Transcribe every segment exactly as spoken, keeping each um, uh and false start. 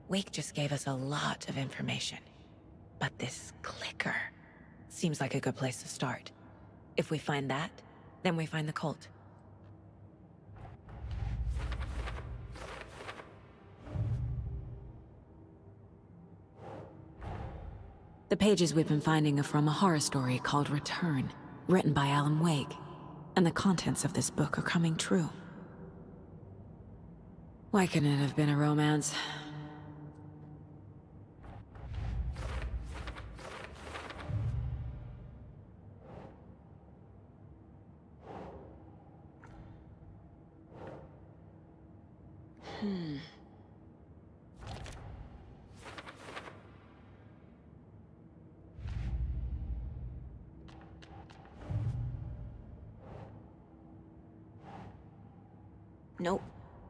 Wake just gave us a lot of information. But this clicker seems like a good place to start. If we find that, then we find the cult. The pages we've been finding are from a horror story called Return, written by Alan Wake, and the contents of this book are coming true. Why couldn't it have been a romance? Hmm. Nope.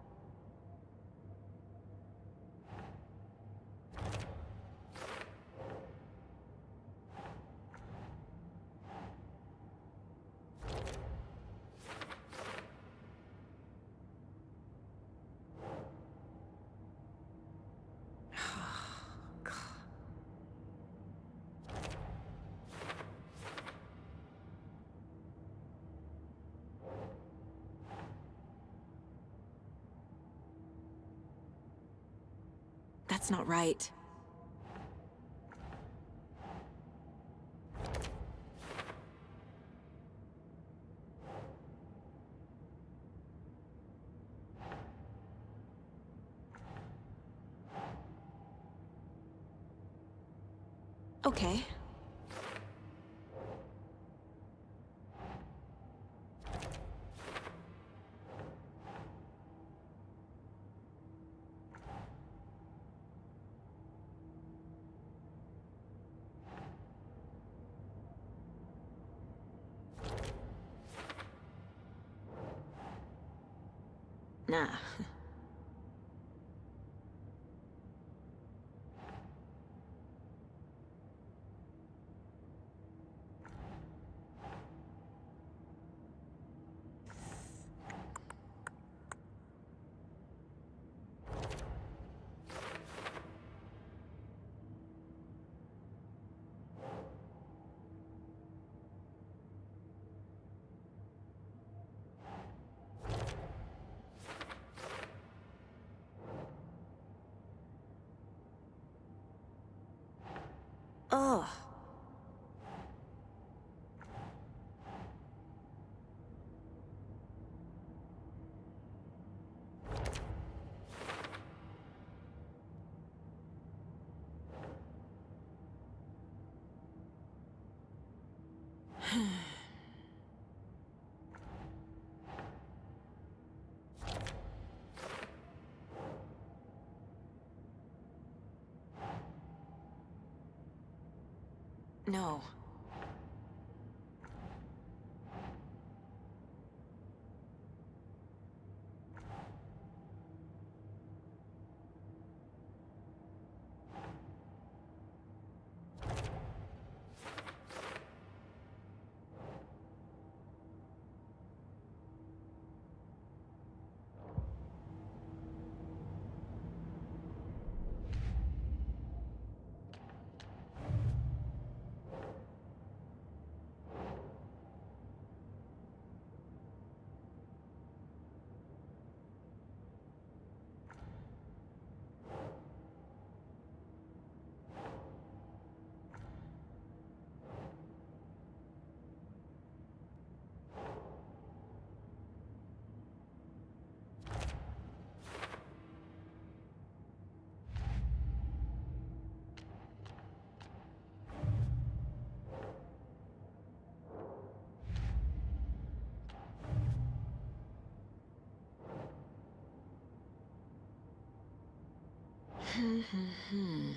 That's not right. Okay. Nah. Oh. No. Hmm, hmm, hmm.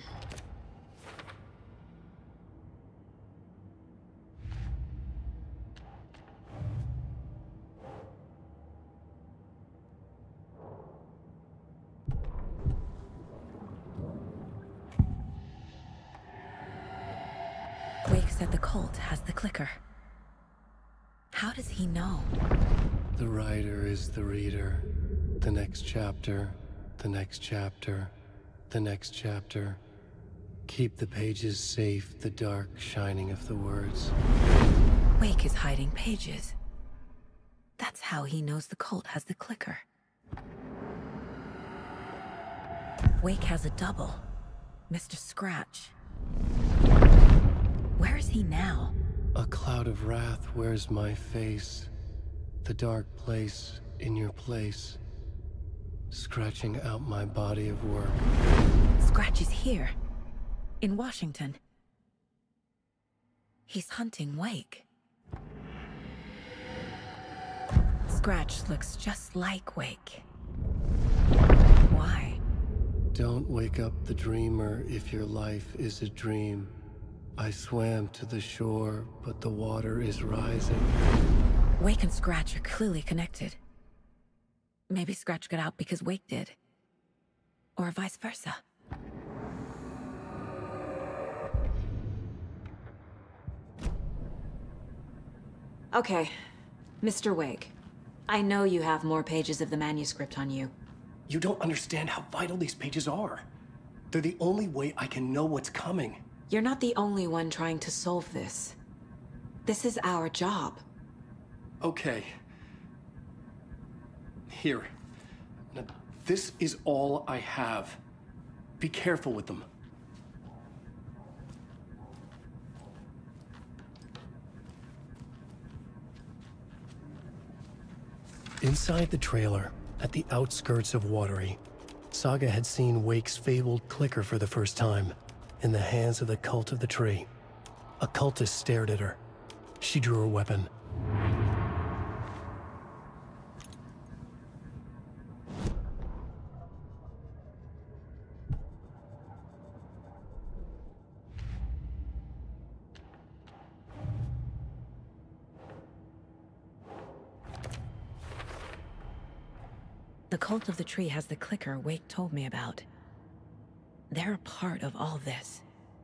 Wake said the cult has the clicker. How does he know? The writer is the reader. The next chapter, the next chapter, the next chapter. Keep the pages safe, the dark shining of the words. Wake is hiding pages. That's how he knows the cult has the clicker. Wake has a double. Mister Scratch. Where is he now? A cloud of wrath wears my face. The dark place in your place. Scratching out my body of work. Scratch is here. In Washington. He's hunting Wake. Scratch looks just like Wake. Why? Don't wake up the dreamer if your life is a dream. I swam to the shore, but the water is rising. Wake and Scratch are clearly connected. Maybe Scratch got out because Wake did. Or vice versa. Okay, Mister Wake. I know you have more pages of the manuscript on you. You don't understand how vital these pages are. They're the only way I can know what's coming. You're not the only one trying to solve this. This is our job. Okay. Here. Now, this is all I have. Be careful with them. Inside the trailer, at the outskirts of Watery, Saga had seen Wake's fabled clicker for the first time, in the hands of the Cult of the Tree. A cultist stared at her. She drew her weapon. The Cult of the Tree has the clicker Wake told me about. They're a part of all this.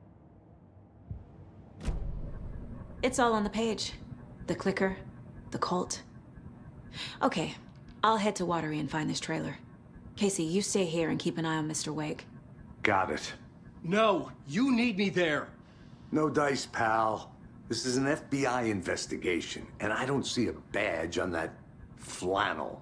It's all on the page. The clicker, the cult. Okay, I'll head to Watery and find this trailer. Casey, you stay here and keep an eye on Mister Wake. Got it. No, you need me there. No dice, pal. This is an F B I investigation, and I don't see a badge on that flannel.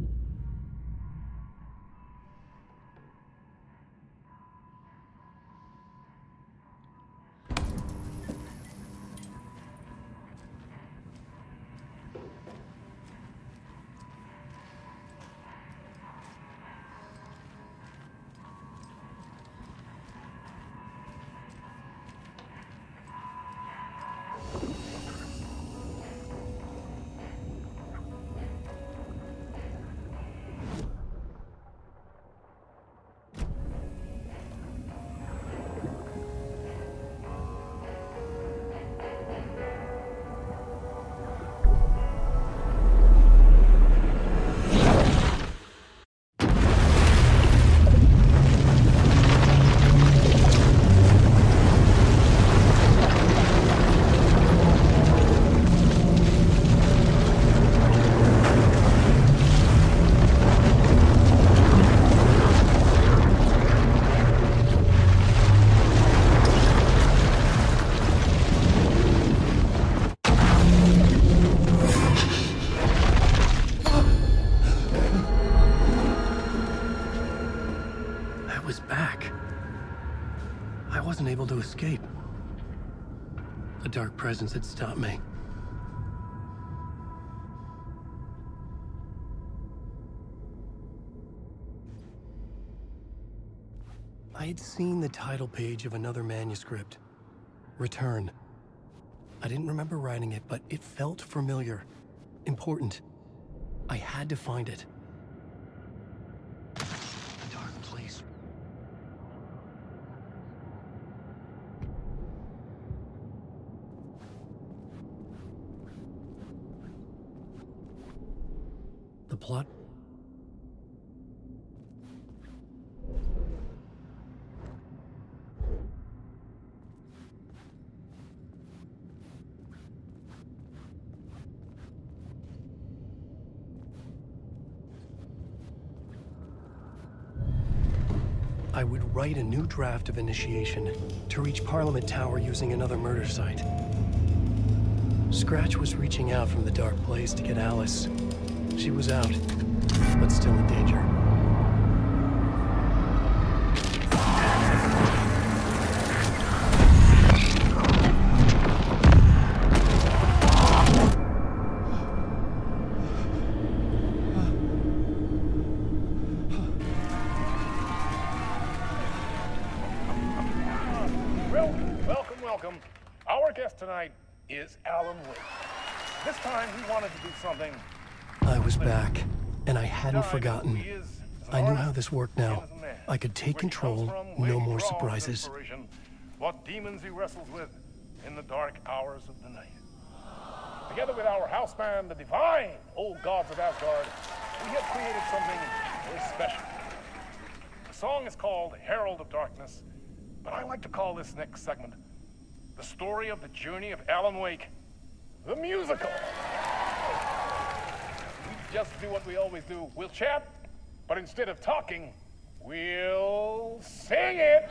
To escape. A dark presence had stopped me. I had seen the title page of another manuscript. Return. I didn't remember writing it, but it felt familiar. Important. I had to find it. A dark place. The plot? I would write a new draft of initiation to reach Parliament Tower using another murder site. Scratch was reaching out from the dark place to get Alice. She was out, but still in danger. Tonight is Alan Wake. This time we wanted to do something. I was back, and I hadn't forgotten. I knew how this worked now. I could take control, no more surprises. What demons he wrestles with in the dark hours of the night. Together with our house band, the Divine Old Gods of Asgard, we have created something very special. The song is called Herald of Darkness, but I like to call this next segment the story of the journey of Alan Wake, the musical. We just do what we always do. We'll chat, but instead of talking, we'll sing it.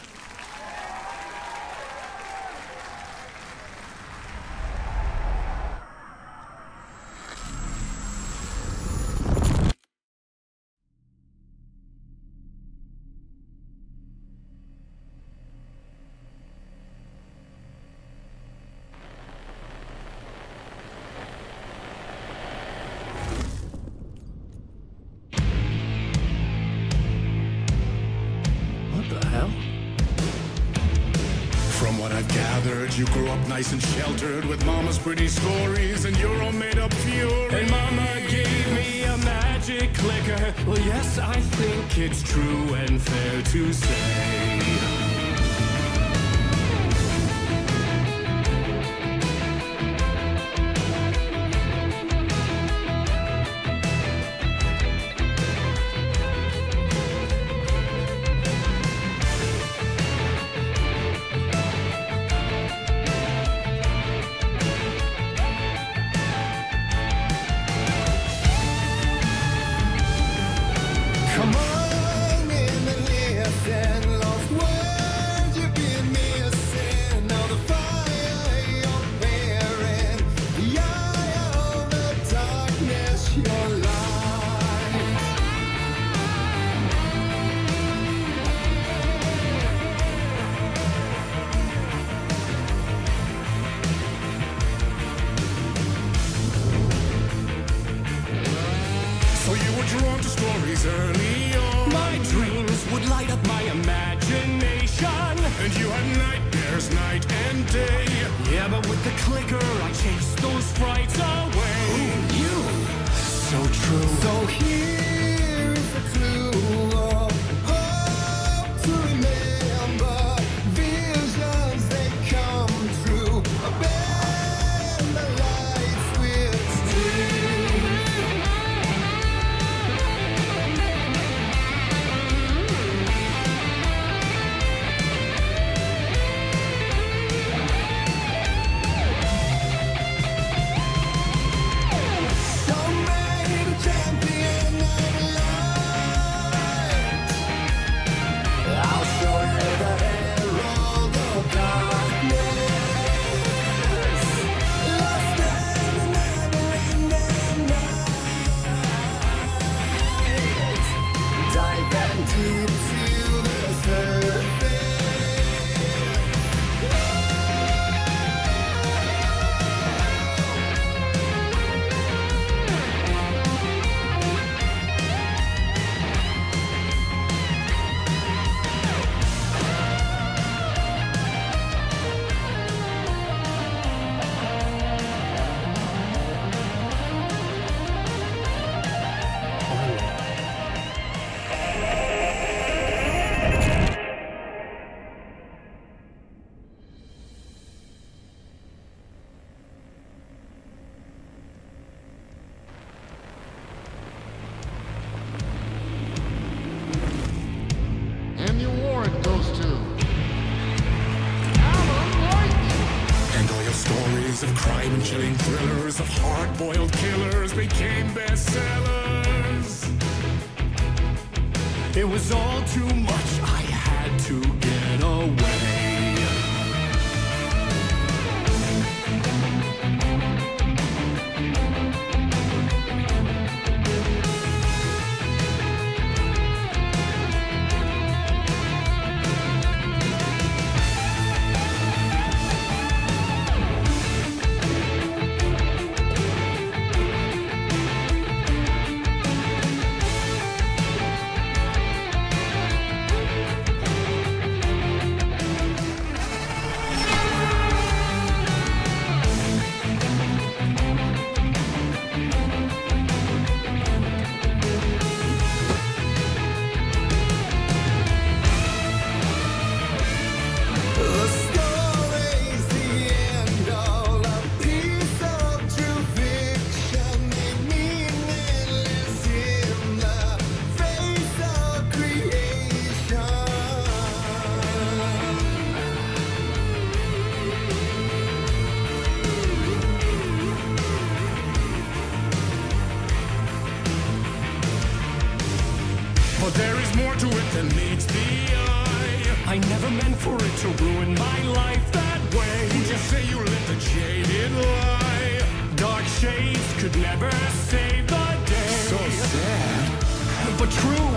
You grew up nice and sheltered with mama's pretty stories and your own made-up fury. And mama gave me a magic clicker. Well, yes, I think it's true and fair to say. Early on, my dreams would light up my imagination, and you had nightmares night and day. Yeah, but with the clicker, I chased those frights away. Who knew? So true. So here is a clue of hope to remember. Visions, they come true. Bend the lights with steel. Of crime and chilling thrillers of hard-boiled killers became bestsellers. It was all too much, I had to get away. But there is more to it than meets the eye. I never meant for it to ruin my life that way. Just say you let the jaded lie. Dark shades could never save the day. So sad, but true.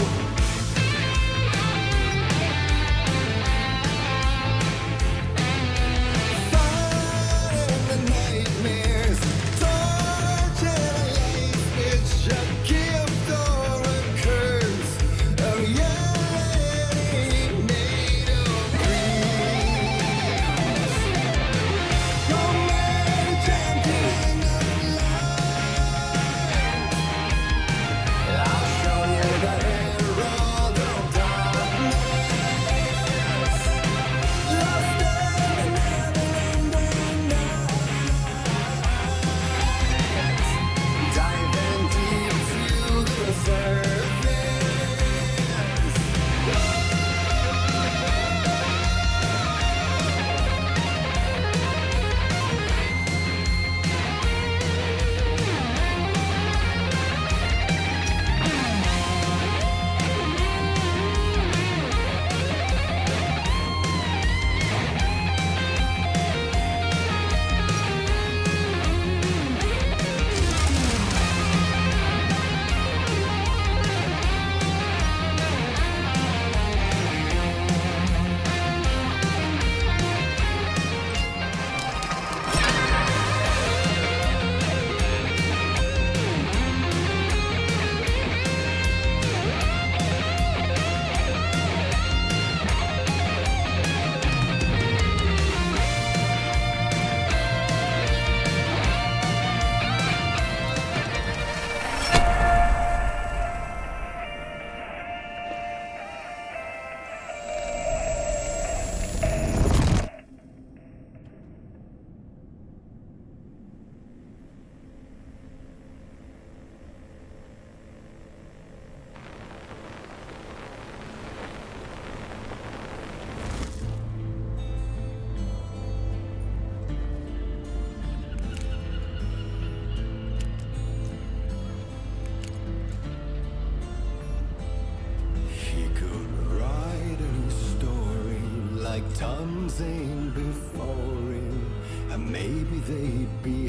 Tom Zane before him, and maybe they'd be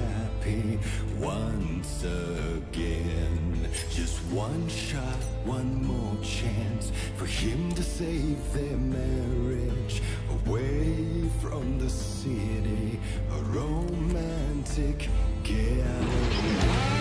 happy once again. Just one shot, one more chance for him to save their marriage. Away from the city, a romantic getaway.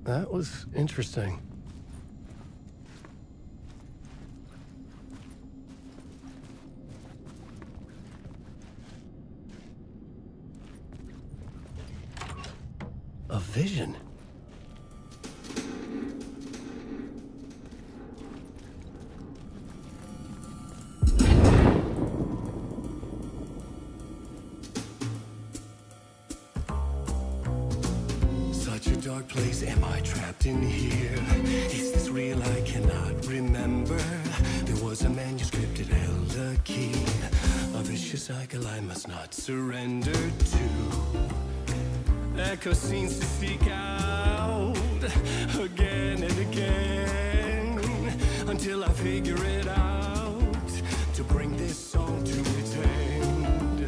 That was interesting. A vision. Such a dark place, am I trapped in here? Is this real? I cannot remember. There was a manuscript, it held a key. A vicious cycle I must not surrender to. Echo seems to seek out again and again until I figure it out to bring this song to its end.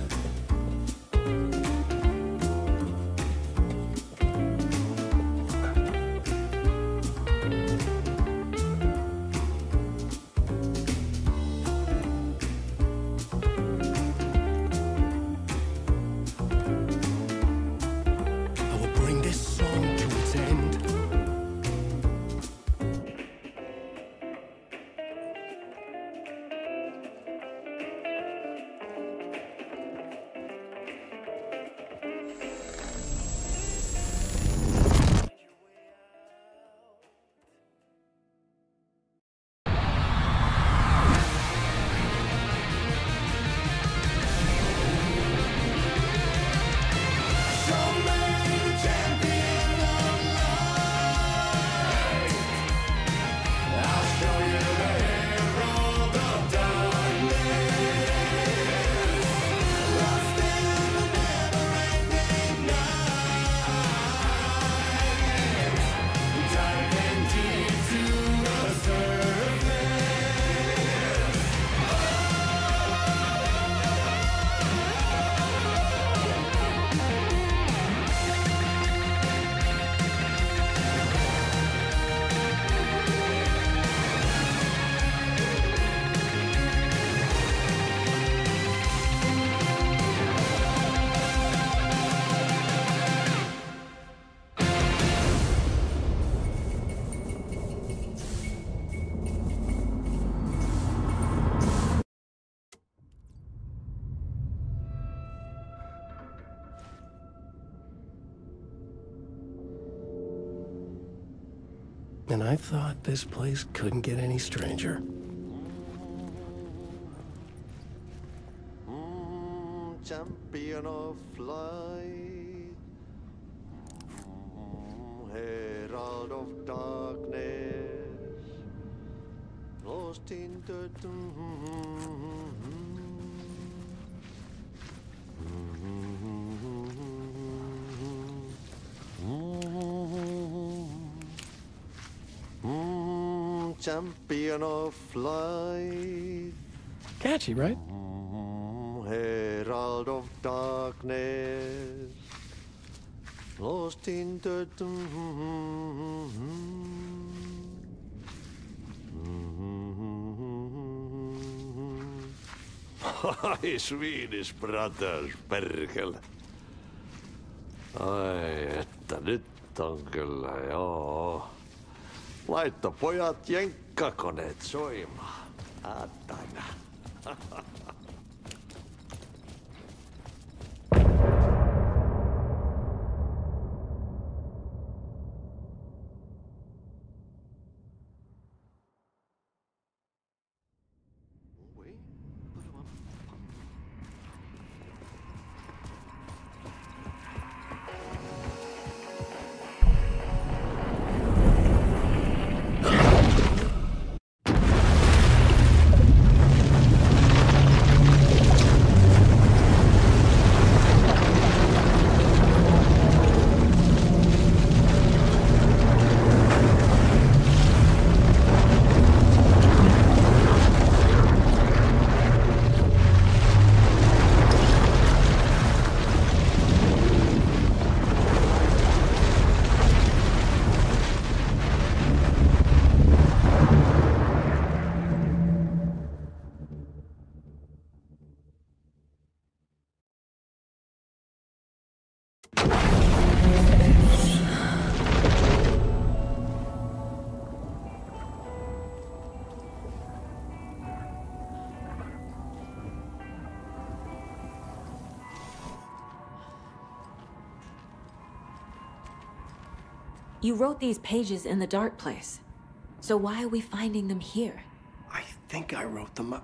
And I thought this place couldn't get any stranger. Mm, champion of light, mm, herald of darkness, lost in the Mm, champion of light. Catchy, right? Mm, herald of darkness. Lost in the Hi, Swedish brothers, perkele. Ai, että nyt on kyllä, joo. Laitto pojat jenkkakoneet soimaan. Aattaina. You wrote these pages in the dark place. So why are we finding them here? I think I wrote them.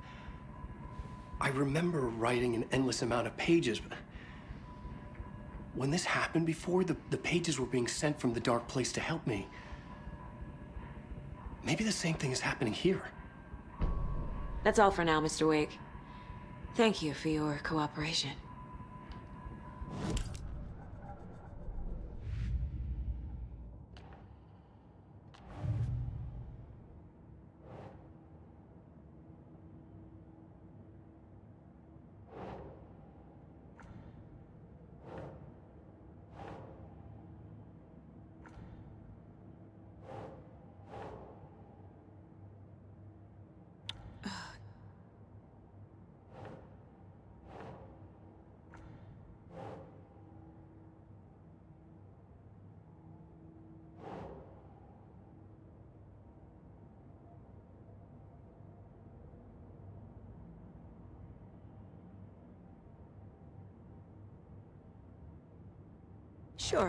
I remember writing an endless amount of pages. When this happened before, the, the pages were being sent from the dark place to help me. Maybe the same thing is happening here. That's all for now, Mister Wake. Thank you for your cooperation. Sure.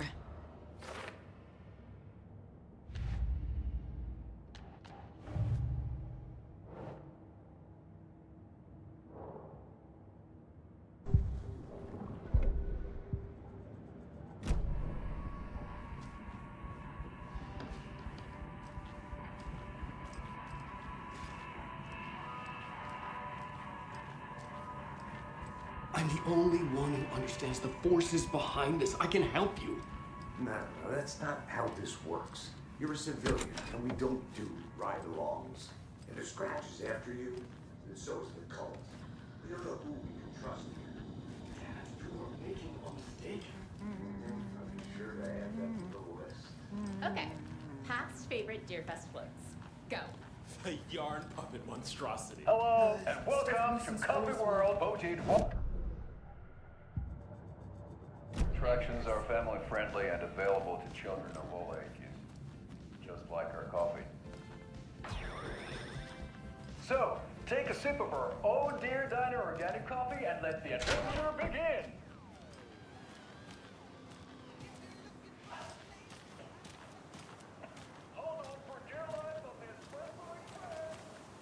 I'm the only one who understands the forces behind this. I can help you. No, no, that's not how this works. You're a civilian, and we don't do ride-alongs. And the Scratch is after you, and so is the cult. We don't know who we can trust here. You're making a mistake. I'm sure to add that to the list. Okay. Past favorite Deerfest floats. Go. The yarn puppet monstrosity. Hello, and welcome to Coffee World, Bojade. Attractions are family friendly and available to children of all ages, just like our coffee. So, take a sip of our Oh Dear Diner organic coffee and let the adventure begin! Hold on for dear life of this wrestling friend!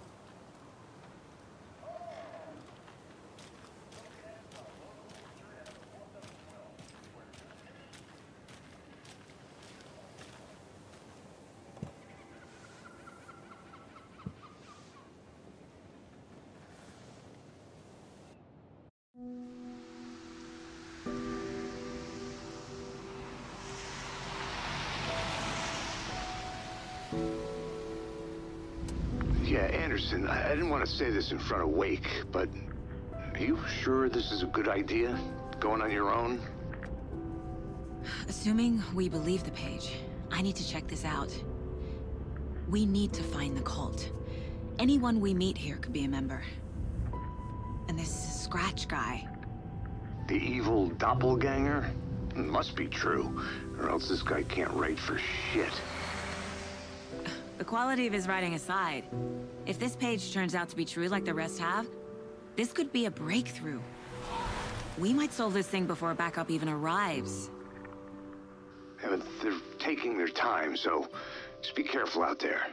Yeah, Anderson, I, I didn't want to say this in front of Wake, but are you sure this is a good idea? Going on your own? Assuming we believe the page, I need to check this out. We need to find the cult. Anyone we meet here could be a member. And this Scratch guy. The evil doppelganger? Must be true, or else this guy can't write for shit. The quality of his writing aside, if this page turns out to be true like the rest have, this could be a breakthrough. We might solve this thing before backup even arrives. Yeah, but they're taking their time, so just be careful out there.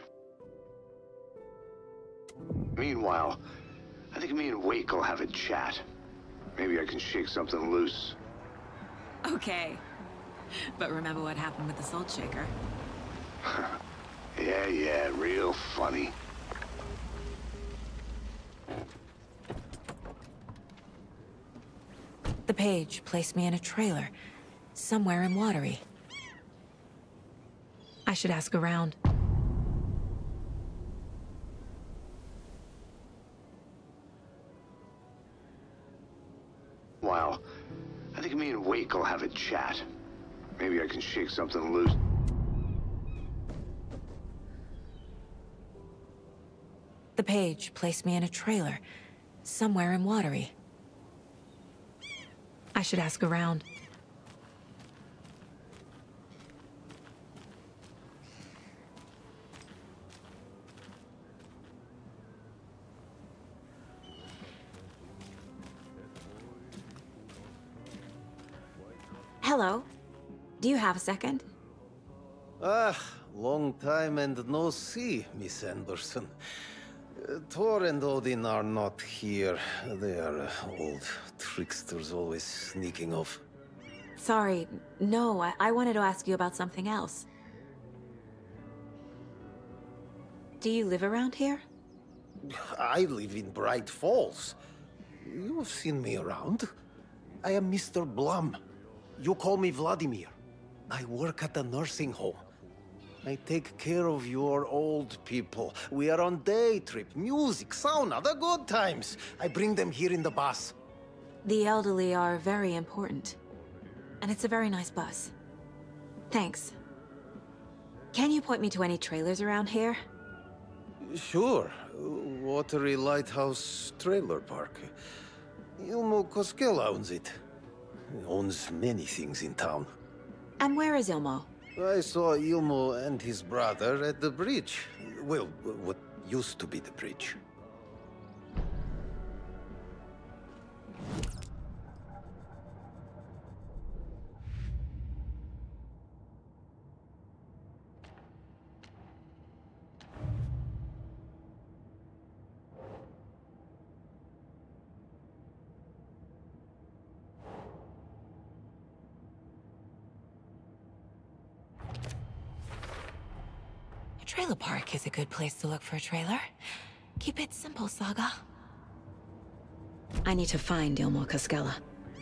Meanwhile, I think me and Wake will have a chat. Maybe I can shake something loose. Okay. But remember what happened with the Salt Shaker? Yeah, yeah, real funny. The page placed me in a trailer, somewhere in Watery. I should ask around. While I think me and Wake will have a chat. Maybe I can shake something loose. The page placed me in a trailer, somewhere in Watery. I should ask around. Hello. Do you have a second? Ah, long time and no see, Miss Anderson. Uh, Thor and Odin are not here. They are uh, old tricksters always sneaking off. Sorry, no, I, I wanted to ask you about something else. Do you live around here? I live in Bright Falls. You've seen me around. I am Mister Blum. You call me Vladimir. I work at a nursing home. I take care of your old people. We are on day trip, music, sauna, the good times. I bring them here in the bus. The elderly are very important. And it's a very nice bus. Thanks. Can you point me to any trailers around here? Sure. Watery Lighthouse Trailer Park. Ilmo Koskela owns it. He owns many things in town. And where is Ilmo? I saw Ilmo and his brother at the bridge. Well, what used to be the bridge. Trailer park is a good place to look for a trailer. Keep it simple, Saga. I need to find Ilmo Koskela.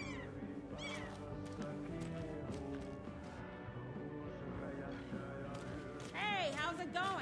Hey, how's it going?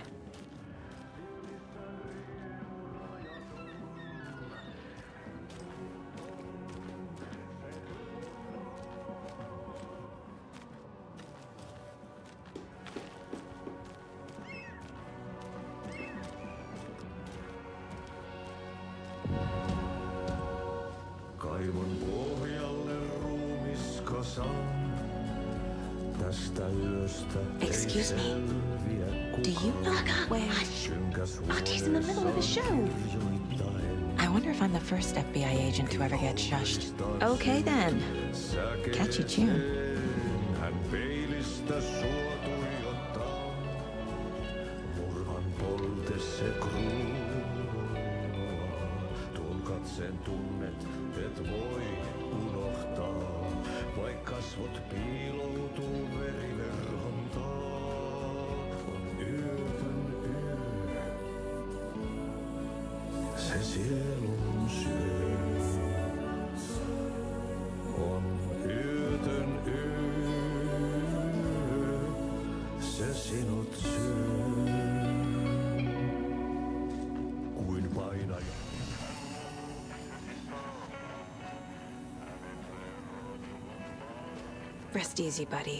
Kaivon pohjalle ruumiskasaan. Tästä yöstä ei Excuse me. selviä Do you know where? Artie's in the middle of a show. I wonder if I'm the first F B I agent to ever get shushed. Okay then. Catchy tune. Hän peilistä sua tuijottaa. Murhan polte se kruunua. Tuon katseen tunnet, et voi unohtaa. Vaik kasvot piiloutuu veriverhon taa. On yötön yö. Se sielun syö. On yötön yö. Se sinut syö. Kuin painaja. Rest easy, buddy.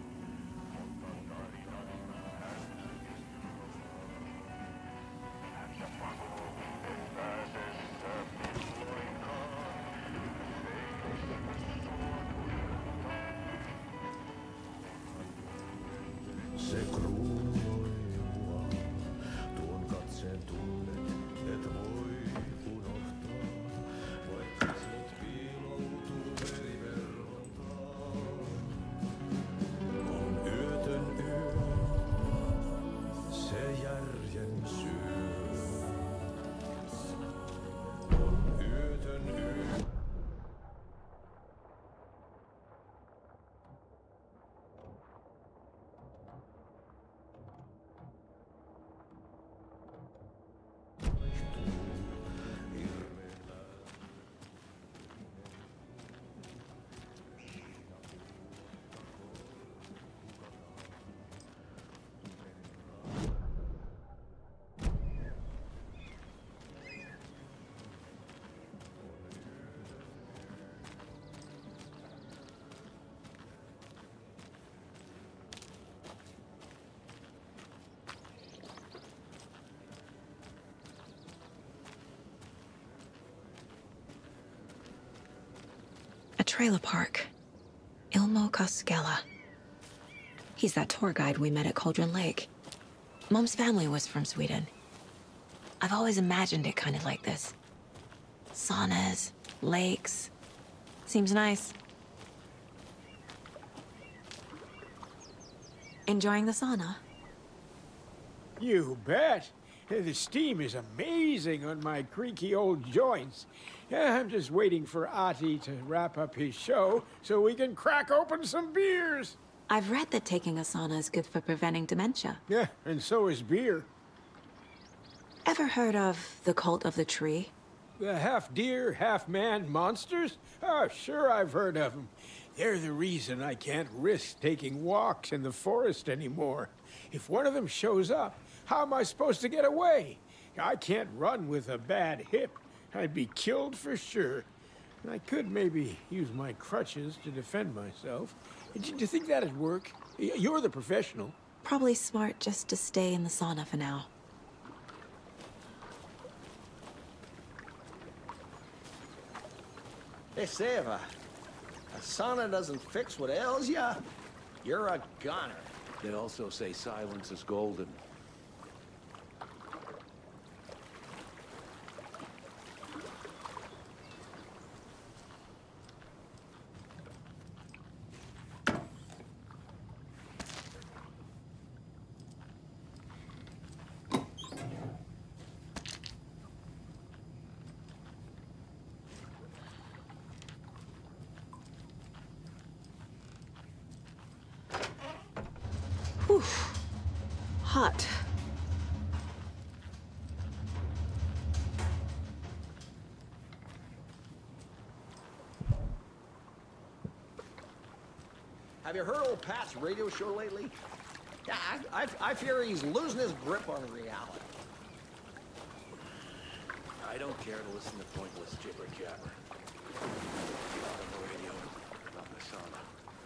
Se kruunoi mua. Tuon katseen tunnet, et voi unohtaa. Vaik kasvot piiloutuu veriverhon taa. On yötön yö. Se järjen syö. On yötön yö. A trailer park. Ilmo Koskela. He's that tour guide we met at Cauldron Lake. Mom's family was from Sweden. I've always imagined it kind of like this. Saunas, lakes. Seems nice. Enjoying the sauna? You bet. The steam is amazing on my creaky old joints. Yeah, I'm just waiting for Ati to wrap up his show so we can crack open some beers. I've read that taking a sauna is good for preventing dementia. Yeah, and so is beer. Ever heard of the Cult of the Tree? The half-deer, half-man monsters? Oh, sure I've heard of them. They're the reason I can't risk taking walks in the forest anymore. If one of them shows up, how am I supposed to get away? I can't run with a bad hip. I'd be killed for sure. I could maybe use my crutches to defend myself. Do you think that'd work? You're the professional. Probably smart just to stay in the sauna for now. They say if a, a sauna doesn't fix what ails ya, you're a goner. They also say silence is golden. Oof. Hot. Have you heard old Pat's radio show lately? Yeah, I, I, I fear he's losing his grip on reality. I don't care to listen to pointless jibber jabber. Not on the radio, not in the sauna.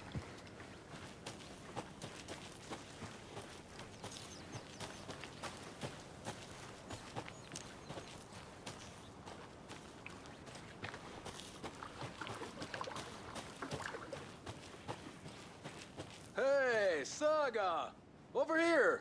Hey, Saga! Over here!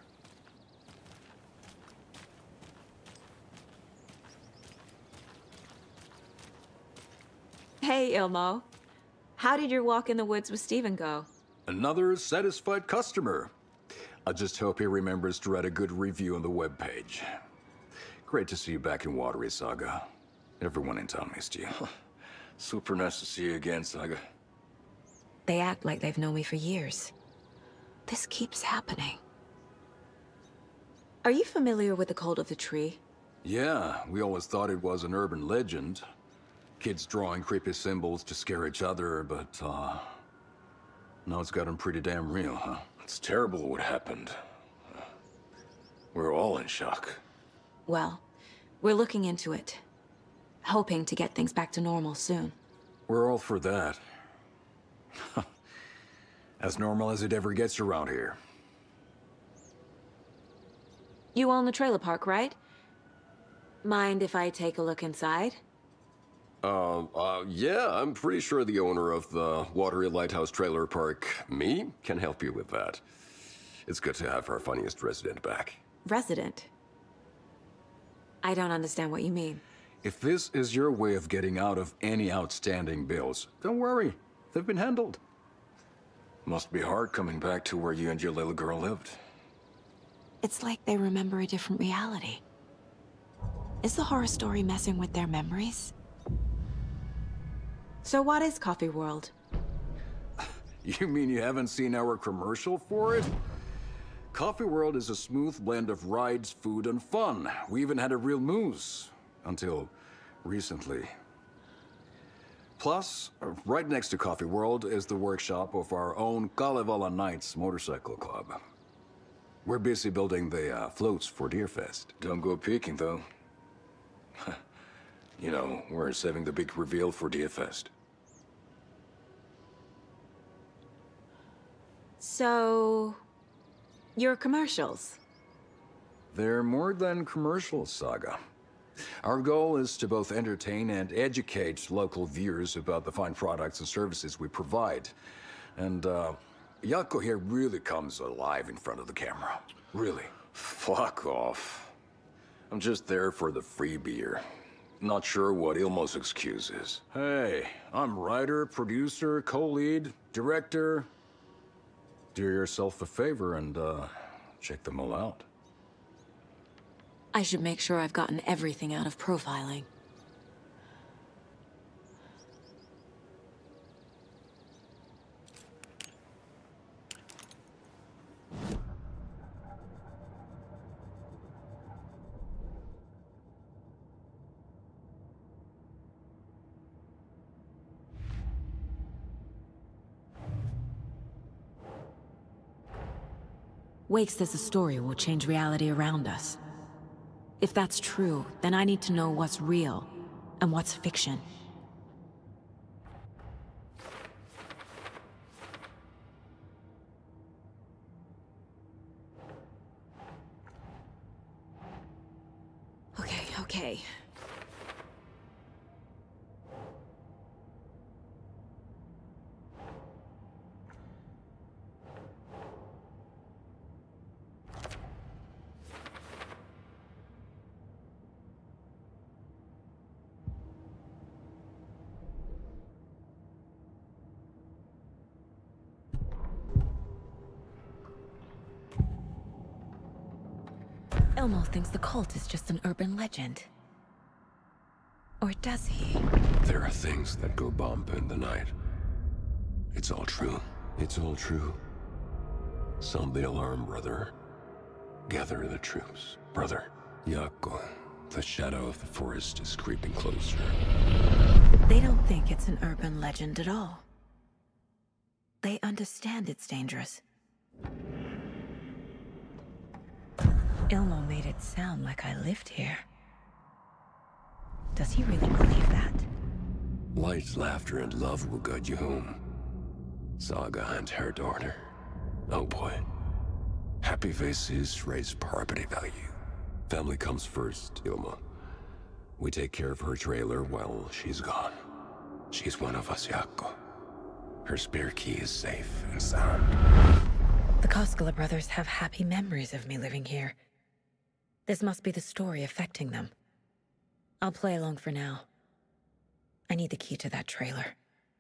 Hey, Ilmo. How did your walk in the woods with Steven go? Another satisfied customer. I just hope he remembers to write a good review on the webpage. Great to see you back in Watery, Saga. Everyone in town missed you. Super nice to see you again, Saga. They act like they've known me for years. This keeps happening. Are you familiar with the Cult of the Tree? Yeah, we always thought it was an urban legend. Kids drawing creepy symbols to scare each other, but, uh... now it's gotten pretty damn real, huh? It's terrible what happened. We're all in shock. Well, we're looking into it. Hoping to get things back to normal soon. We're all for that. As normal as it ever gets around here. You own the trailer park, right? Mind if I take a look inside? Uh, uh, yeah, I'm pretty sure the owner of the Watery Lighthouse Trailer Park, me, can help you with that. It's good to have our funniest resident back. Resident? I don't understand what you mean. If this is your way of getting out of any outstanding bills, don't worry. They've been handled. Must be hard coming back to where you and your little girl lived. It's like they remember a different reality. Is the horror story messing with their memories? So what is Coffee World? You mean you haven't seen our commercial for it? Coffee World is a smooth blend of rides, food, and fun. We even had a real moose. Until recently. Plus, right next to Coffee World is the workshop of our own Kalevala Knights Motorcycle Club. We're busy building the uh, floats for Deerfest. Don't go peeking, though. You know, we're saving the big reveal for Deerfest. So... your commercials? They're more than commercials, Saga. Our goal is to both entertain and educate local viewers about the fine products and services we provide. And, uh, Jaakko here really comes alive in front of the camera. Really. Fuck off. I'm just there for the free beer. Not sure what Ilmo's excuse is. Hey, I'm writer, producer, co-lead, director. Do yourself a favor and, uh, check them all out. I should make sure I've gotten everything out of profiling. Wake says the story will change reality around us. If that's true, then I need to know what's real and what's fiction. Okay, okay. Elmo thinks the cult is just an urban legend. Or does he? There are things that go bump in the night. It's all true. It's all true. Sound the alarm, brother. Gather the troops. Brother, Jaakko, the shadow of the forest is creeping closer. They don't think it's an urban legend at all. They understand it's dangerous. Ilmo made it sound like I lived here. Does he really believe that? Light, laughter, and love will guide you home. Saga and her daughter. Oh boy. Happy faces raise property value. Family comes first, Ilma. We take care of her trailer while she's gone. She's one of us, Jaakko. Her spare key is safe and sound. The Koskela brothers have happy memories of me living here. This must be the story affecting them. I'll play along for now. I need the key to that trailer.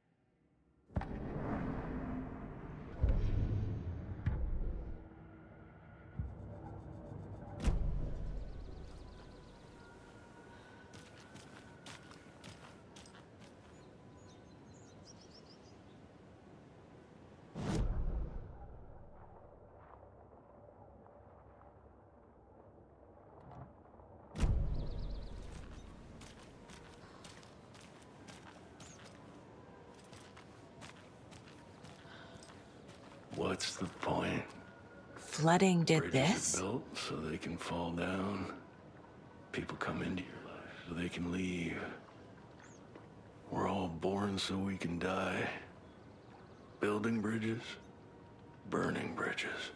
What's the point? Flooding did Bridges this? are built so they can fall down. People come into your life so they can leave. We're all born so we can die. Building bridges, burning bridges.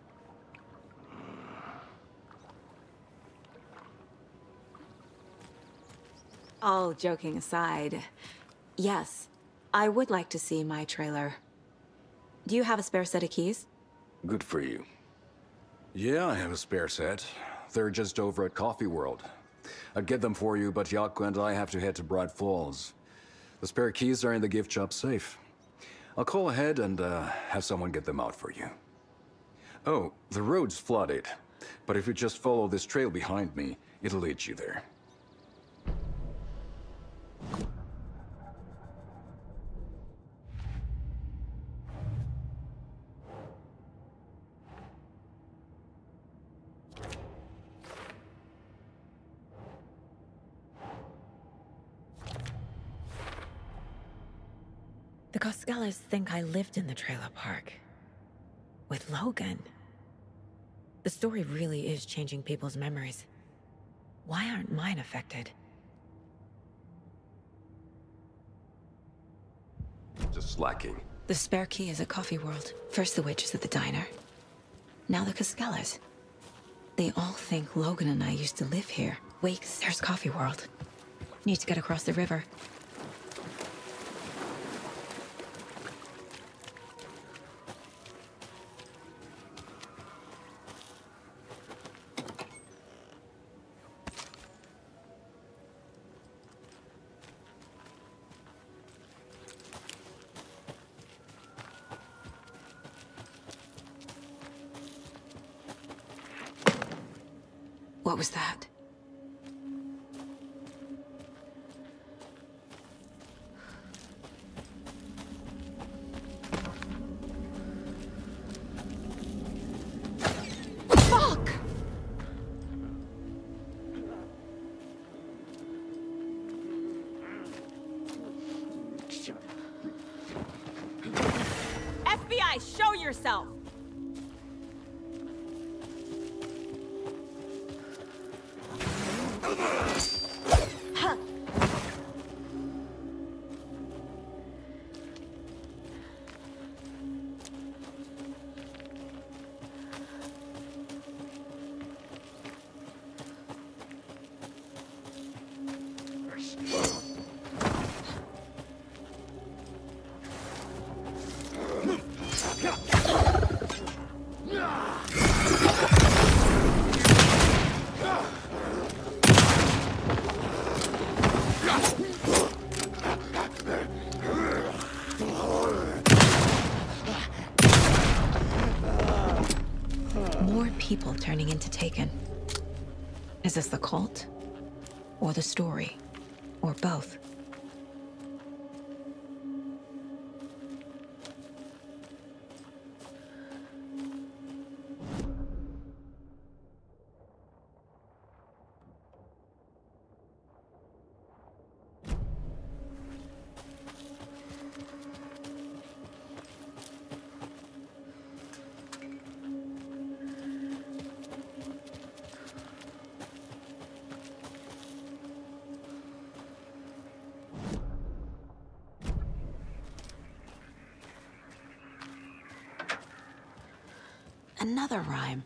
All joking aside, yes, I would like to see my trailer. Do you have a spare set of keys? Good for you. Yeah, I have a spare set. They're just over at Coffee World. I'd get them for you, but Jaakko and I have to head to Bright Falls. The spare keys are in the gift shop safe. I'll call ahead and uh, have someone get them out for you. Oh, the road's flooded, but if you just follow this trail behind me, it'll lead you there. The Koskelas think I lived in the trailer park. With Logan. The story really is changing people's memories. Why aren't mine affected? Just slacking. The spare key is at Coffee World. First the witches at the diner. Now the Koskelas. They all think Logan and I used to live here. Wakes, there's Coffee World. Need to get across the river. What was that? Fuck! F B I, show yourself! More people turning into Taken. Is this the cult? Or the story? Or both? Another rhyme.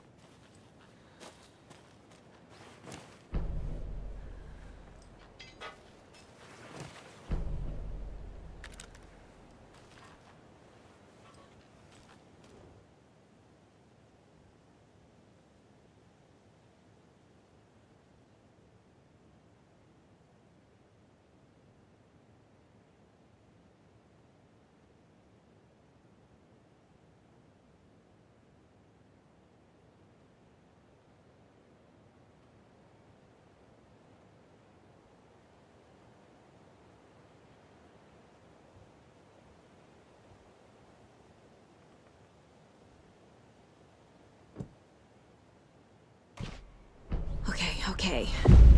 Okay, okay.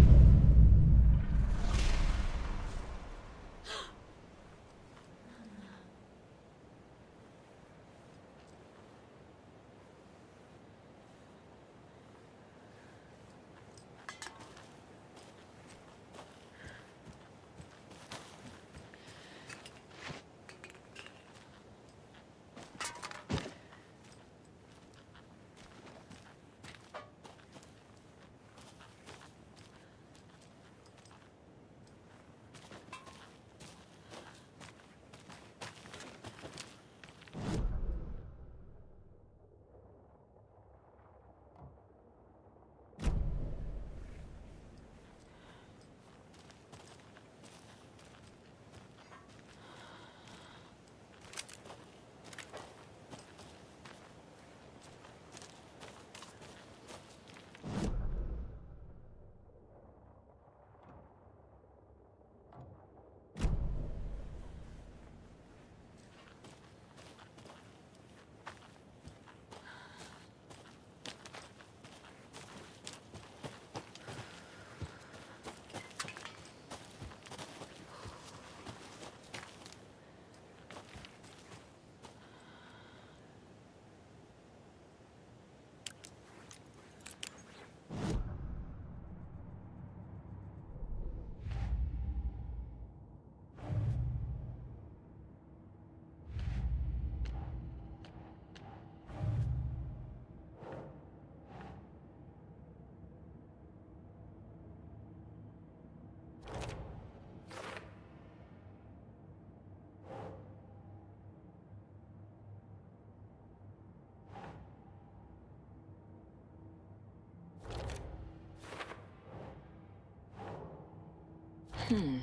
Hmm.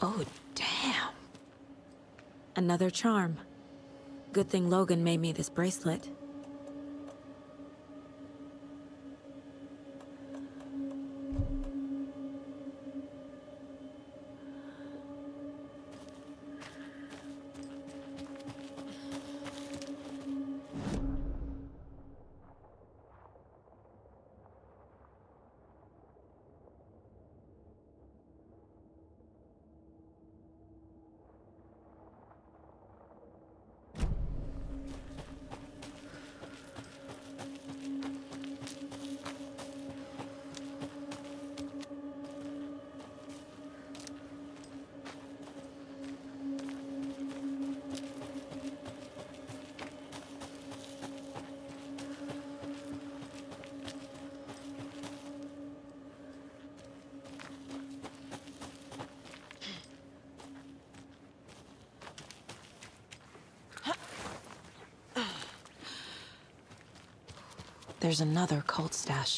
Oh, damn. Another charm. Good thing Logan made me this bracelet. There's another cult stash.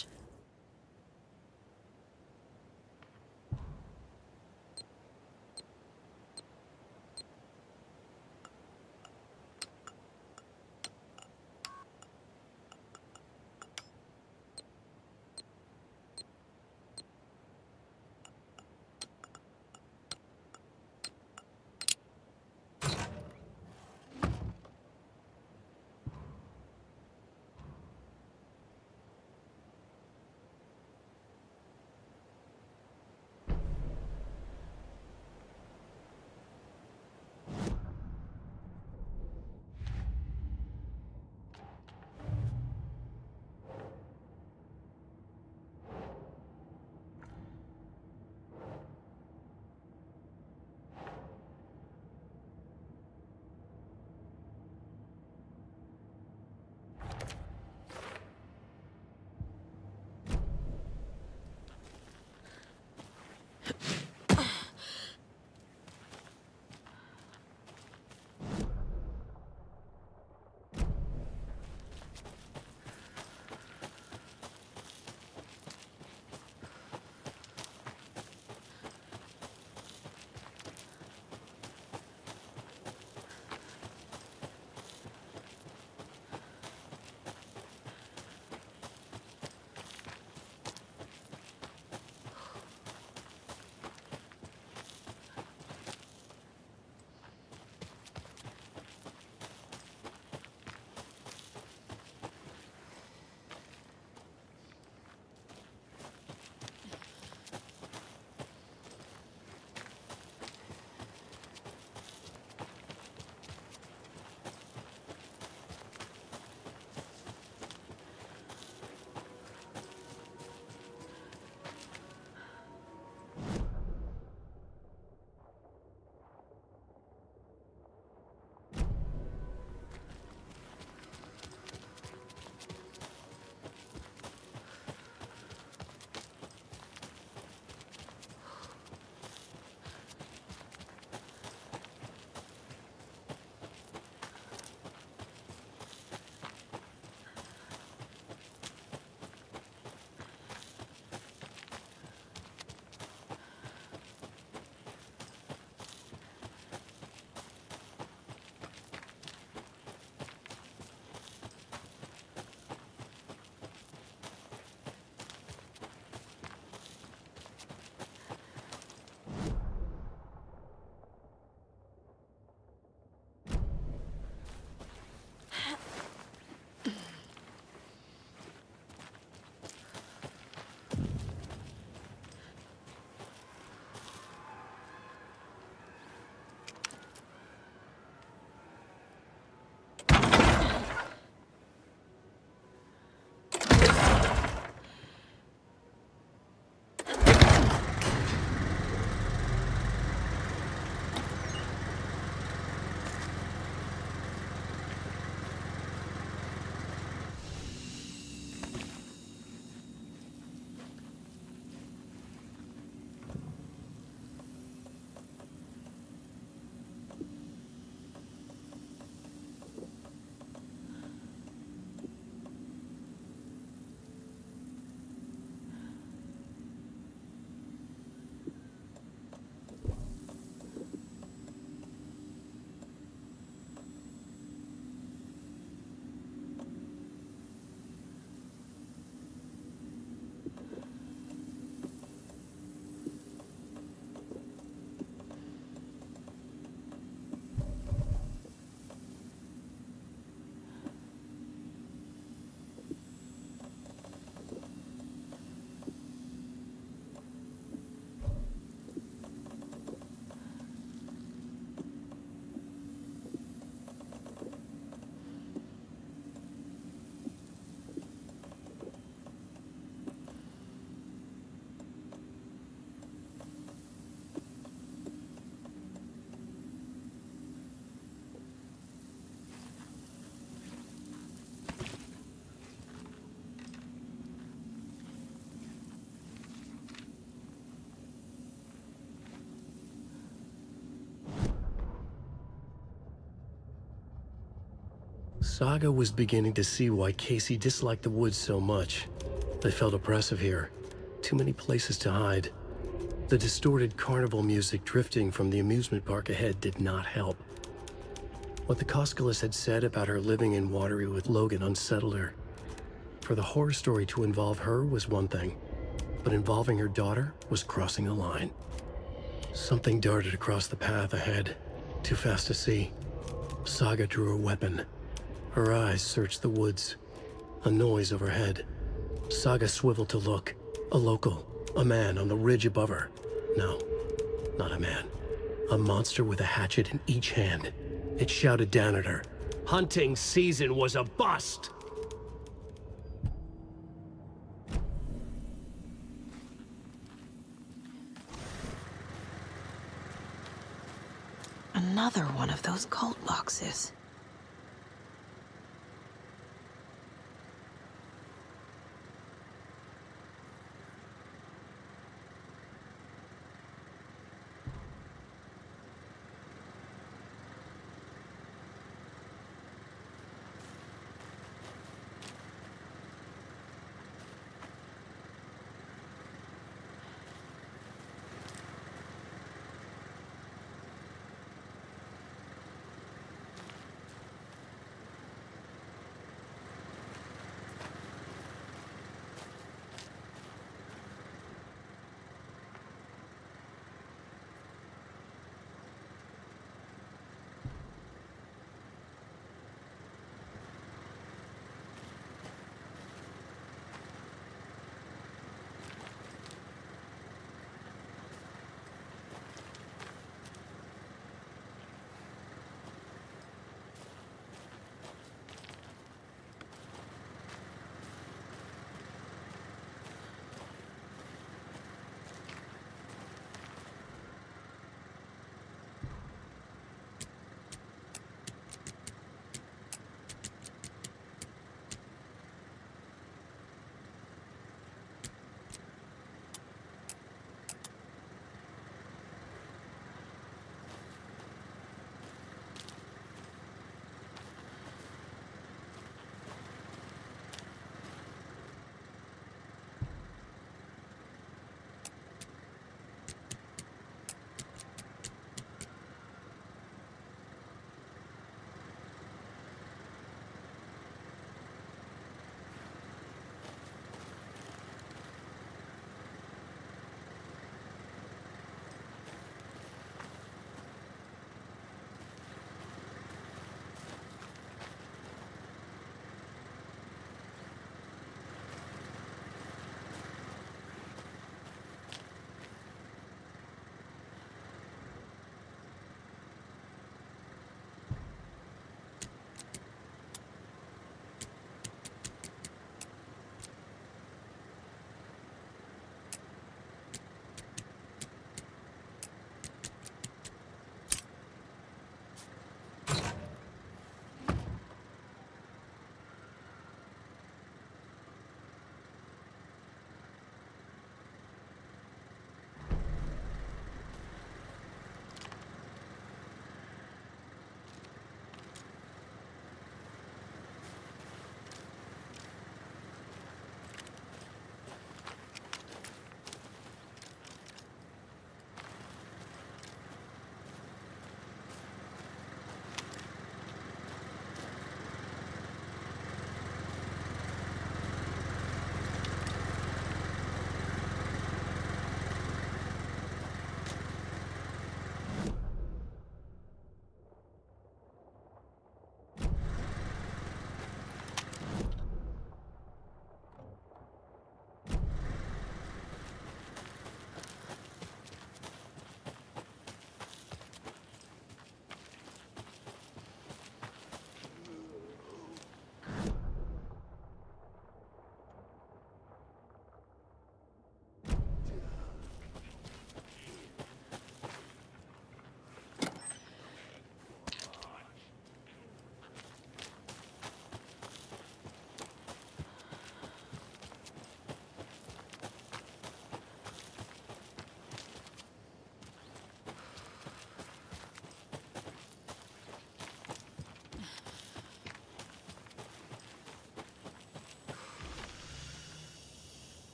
Saga was beginning to see why Casey disliked the woods so much. They felt oppressive here. Too many places to hide. The distorted carnival music drifting from the amusement park ahead did not help. What the Koskalis had said about her living in Watery with Logan unsettled her. For the horror story to involve her was one thing, but involving her daughter was crossing a line. Something darted across the path ahead, too fast to see. Saga drew her weapon. Her eyes searched the woods. A noise overhead. Saga swiveled to look. A local. A man on the ridge above her. No, not a man. A monster with a hatchet in each hand. It shouted down at her. Hunting season was a bust! Another one of those cult boxes.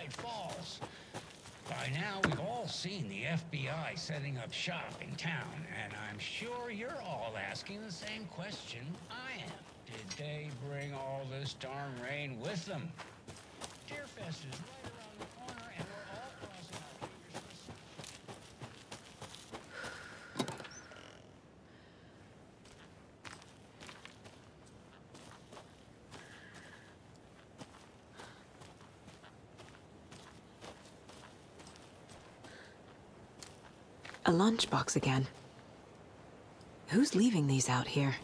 Bright Falls. By now, we've all seen the F B I setting up shop in town, and I'm sure you're all asking the same question I am. Did they bring all this darn rain with them? Deerfest is right around the corner, and we're all crossing our fingers for A lunchbox again. Who's leaving these out here?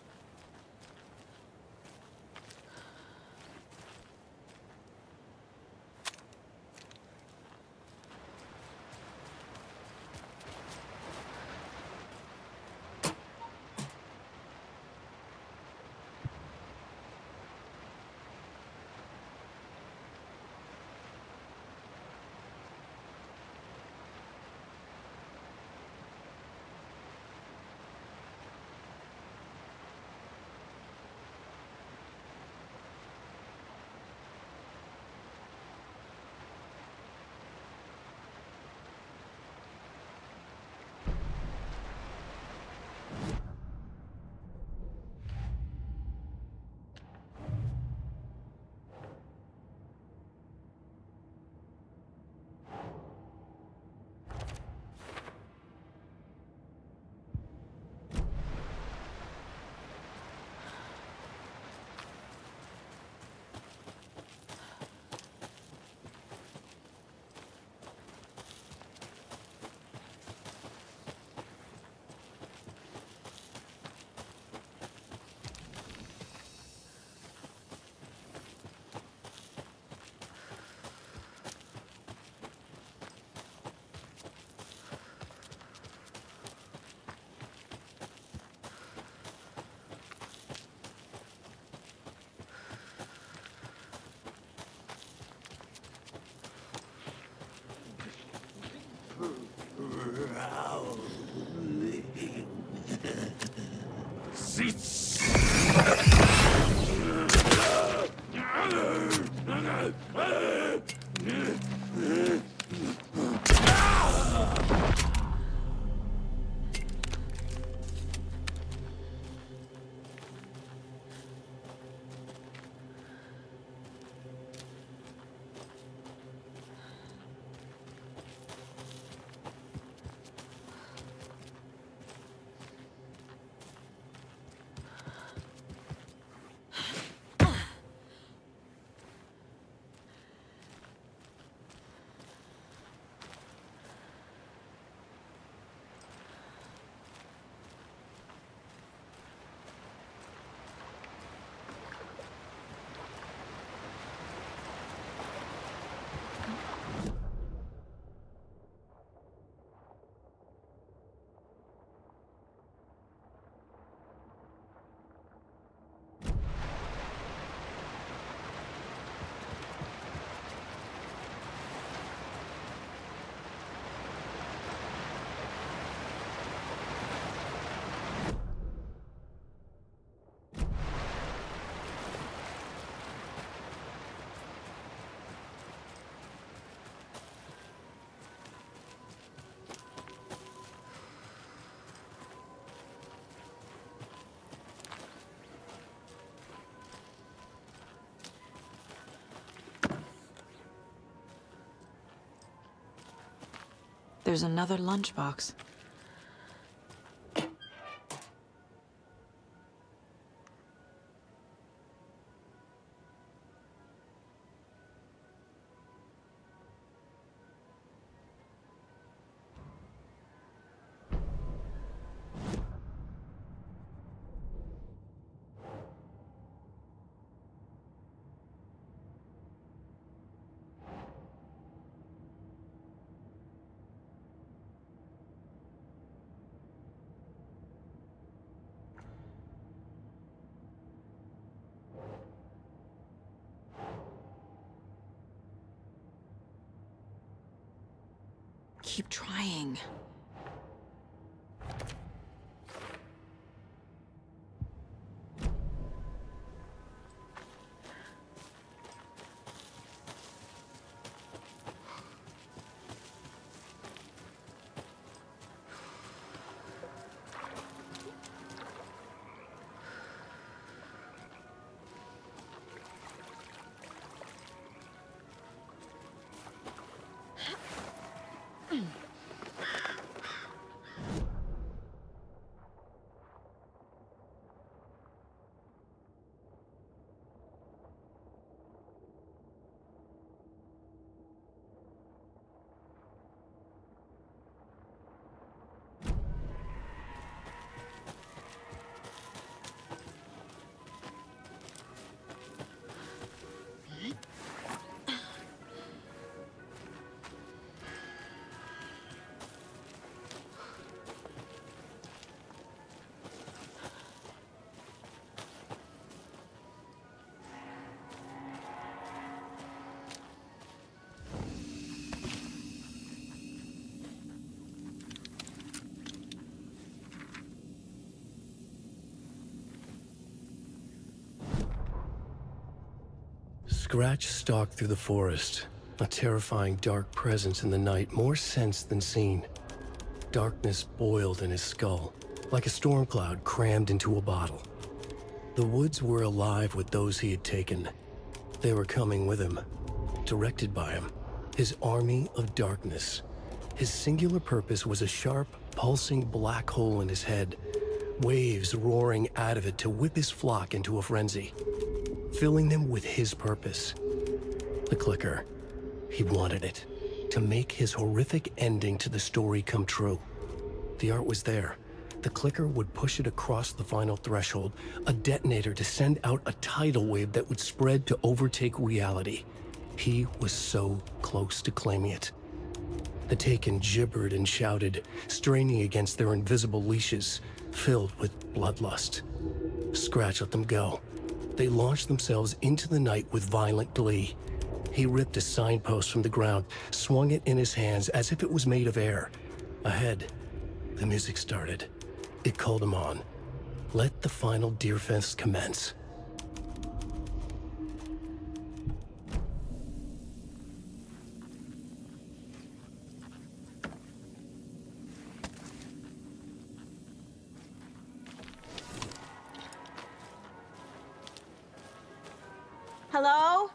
There's another lunchbox. Keep trying. Scratch stalked through the forest, a terrifying dark presence in the night, more sensed than seen. Darkness boiled in his skull, like a storm cloud crammed into a bottle. The woods were alive with those he had taken. They were coming with him, directed by him, his army of darkness. His singular purpose was a sharp, pulsing black hole in his head, waves roaring out of it to whip his flock into a frenzy, filling them with his purpose. The clicker. He wanted it, to make his horrific ending to the story come true. The art was there. The clicker would push it across the final threshold, a detonator to send out a tidal wave that would spread to overtake reality. He was so close to claiming it. The Taken gibbered and shouted, straining against their invisible leashes, filled with bloodlust. Scratch let them go. They launched themselves into the night with violent glee. He ripped a signpost from the ground, swung it in his hands as if it was made of air. Ahead, the music started. It called him on. Let the final Deerfest commence. Hello?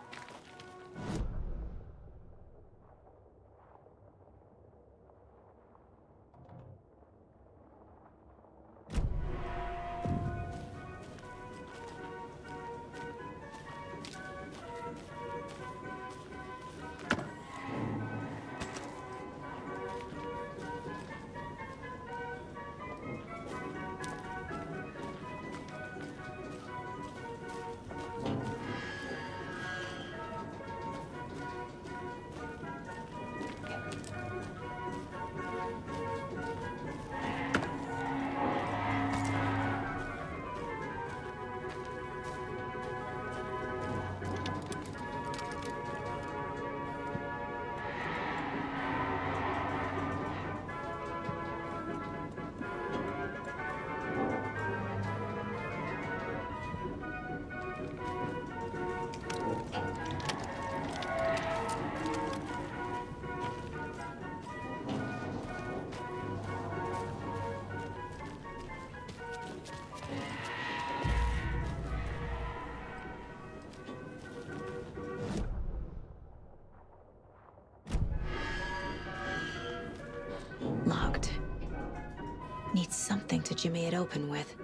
Locked. Need something to jimmy it open with.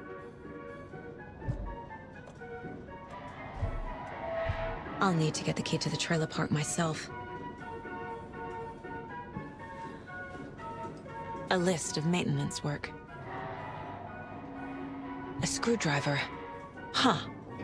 I'll need to get the key to the trailer park myself. A list of maintenance work. A screwdriver. Huh.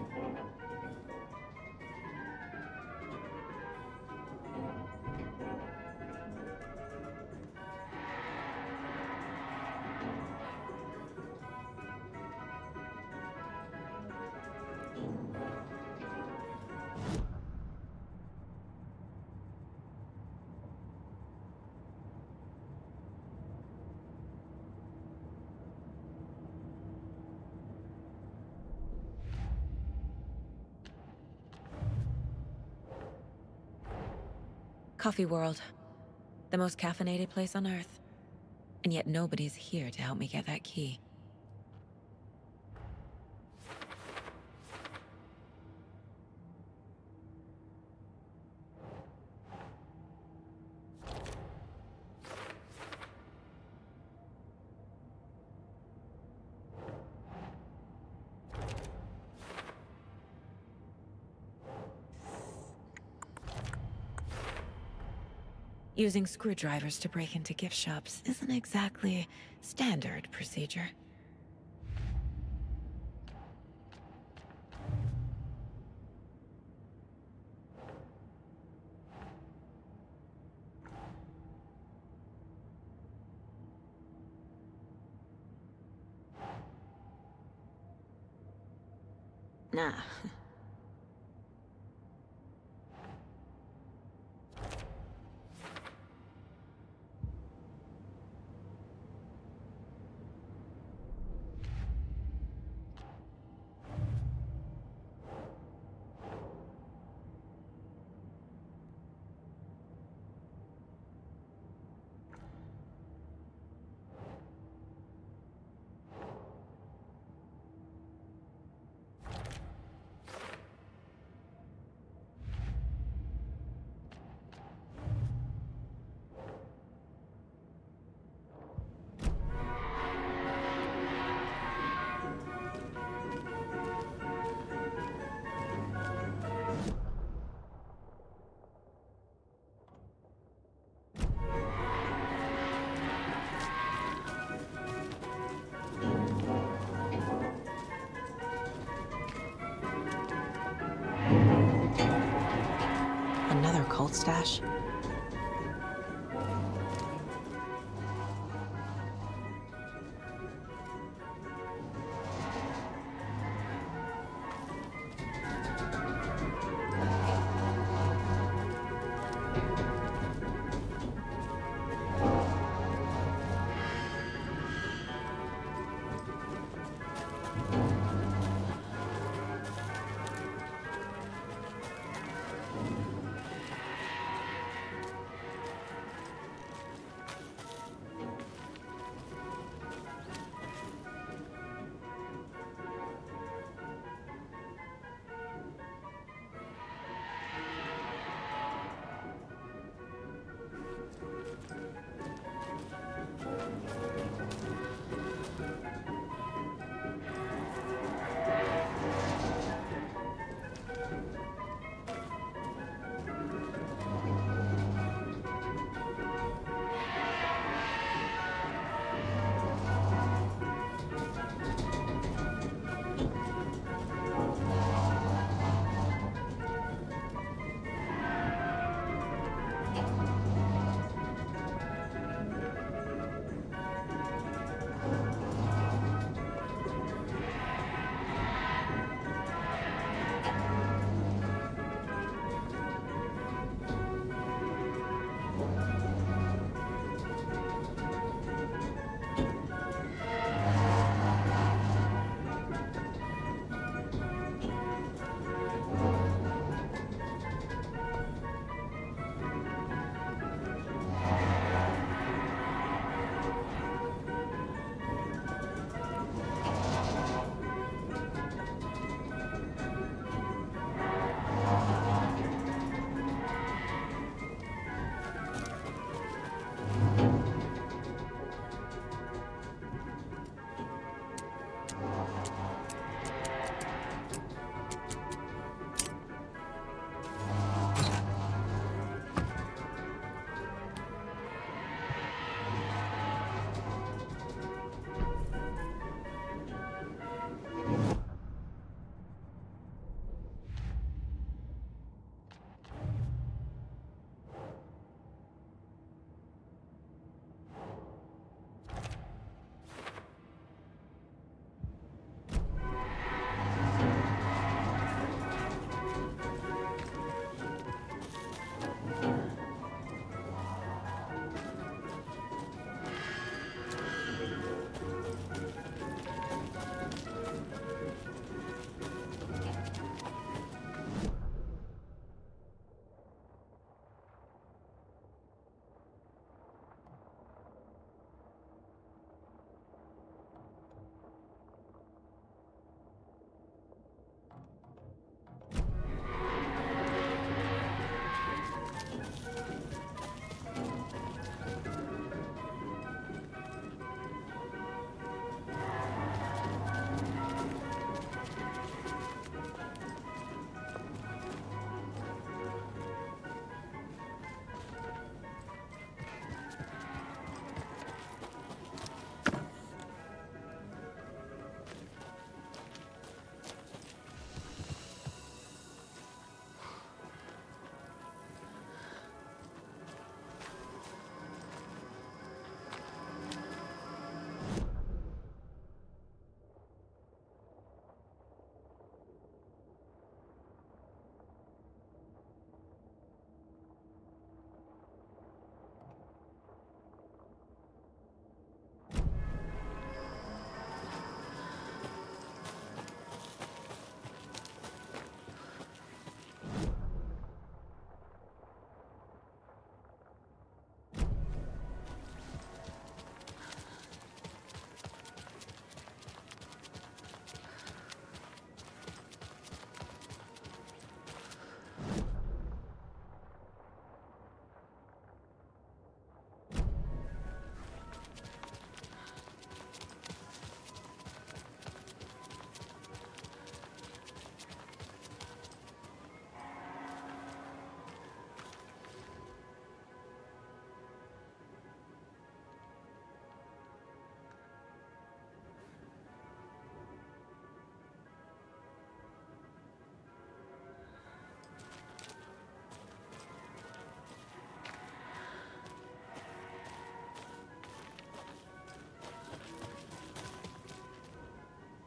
Coffee World. The most caffeinated place on Earth. And yet nobody's here to help me get that key. Using screwdrivers to break into gift shops isn't exactly standard procedure. Nah. Another cult stash?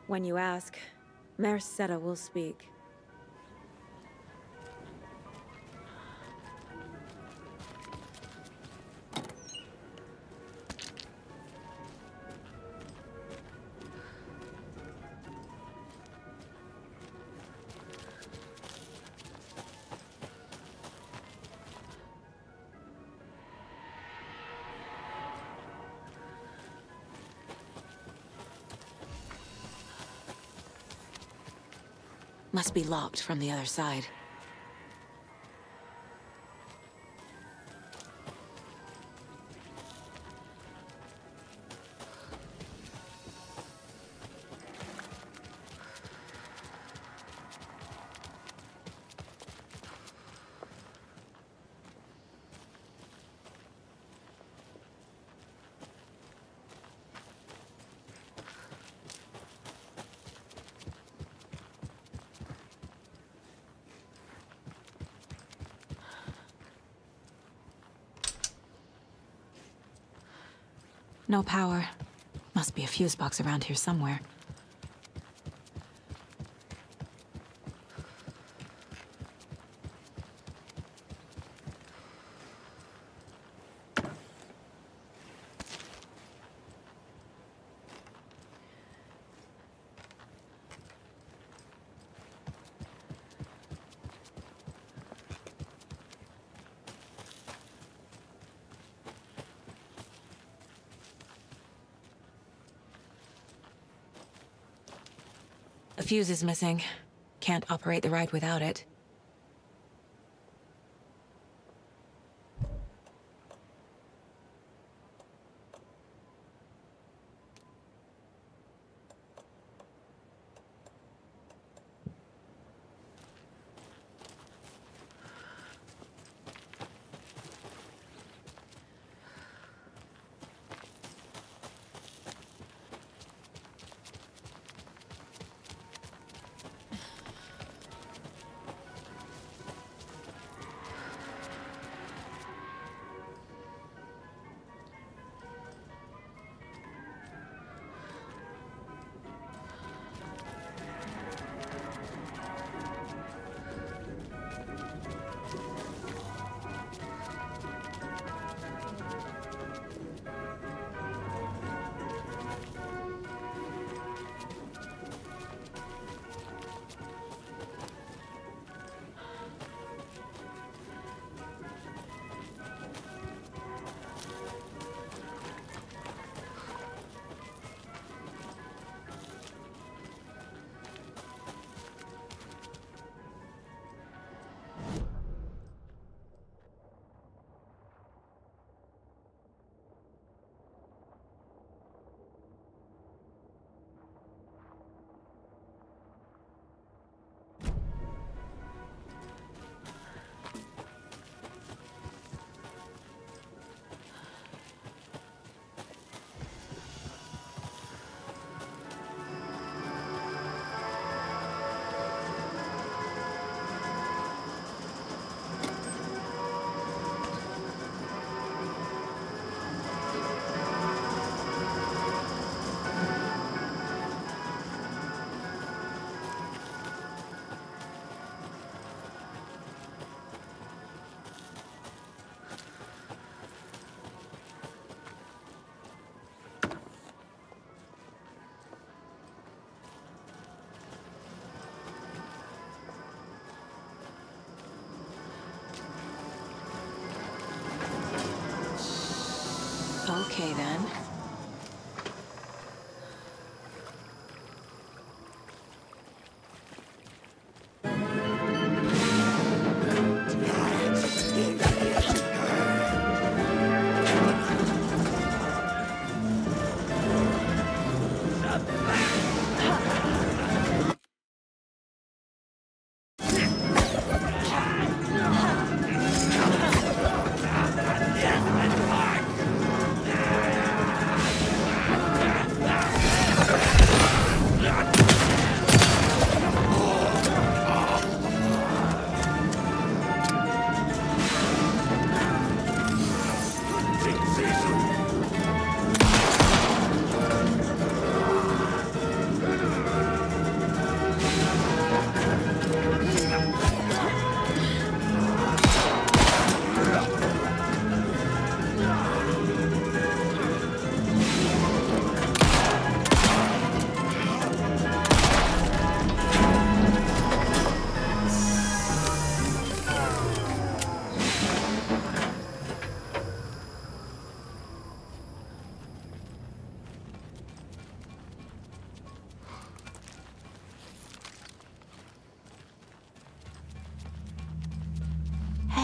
When you ask, Mayor Seta will speak. Must be locked from the other side. No power. Must be a fuse box around here somewhere. A fuse is missing. Can't operate the ride without it. Okay, then.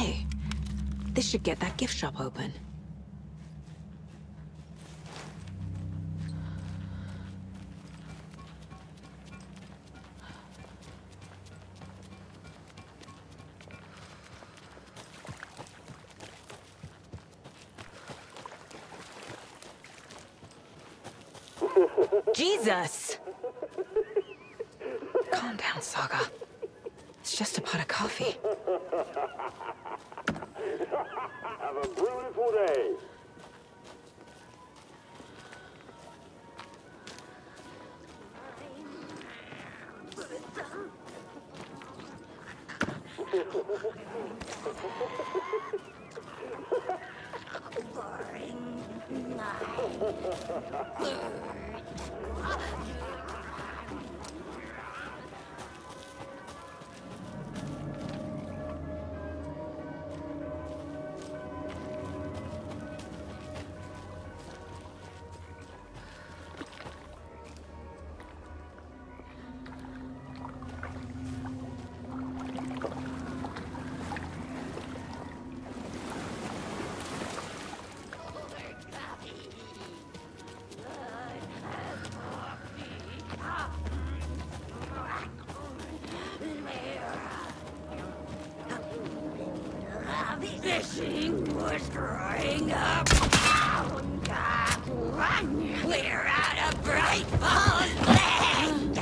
Hey, this should get that gift shop open. Jesus! Calm down, Saga. It's just a pot of coffee. Have a beautiful day. Fishing was drying up. Run! We're out of Bright Falls land!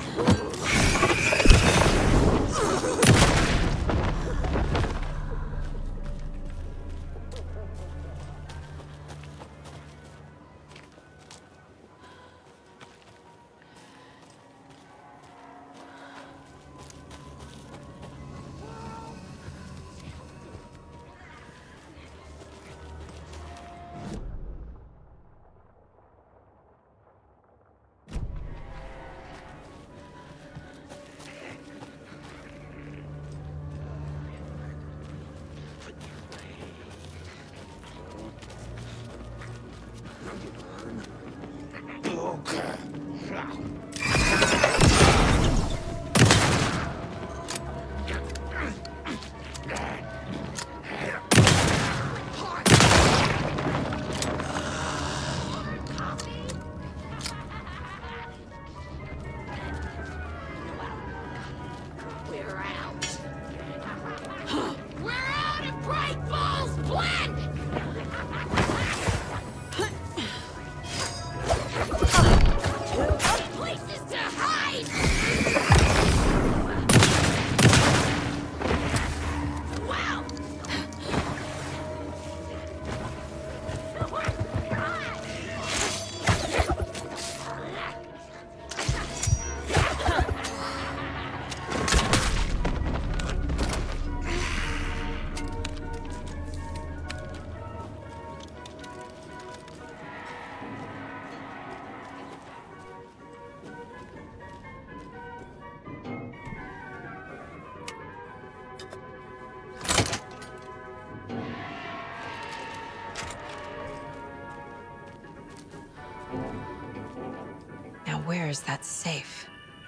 Where is that safe?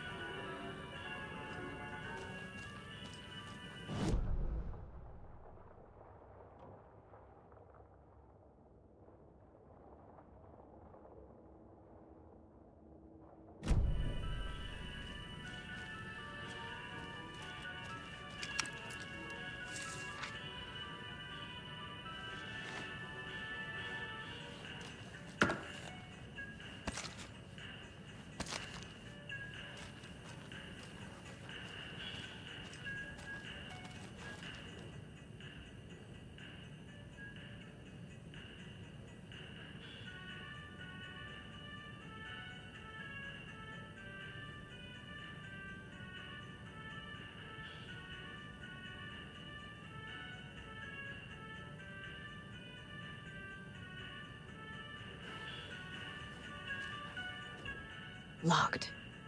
Locked.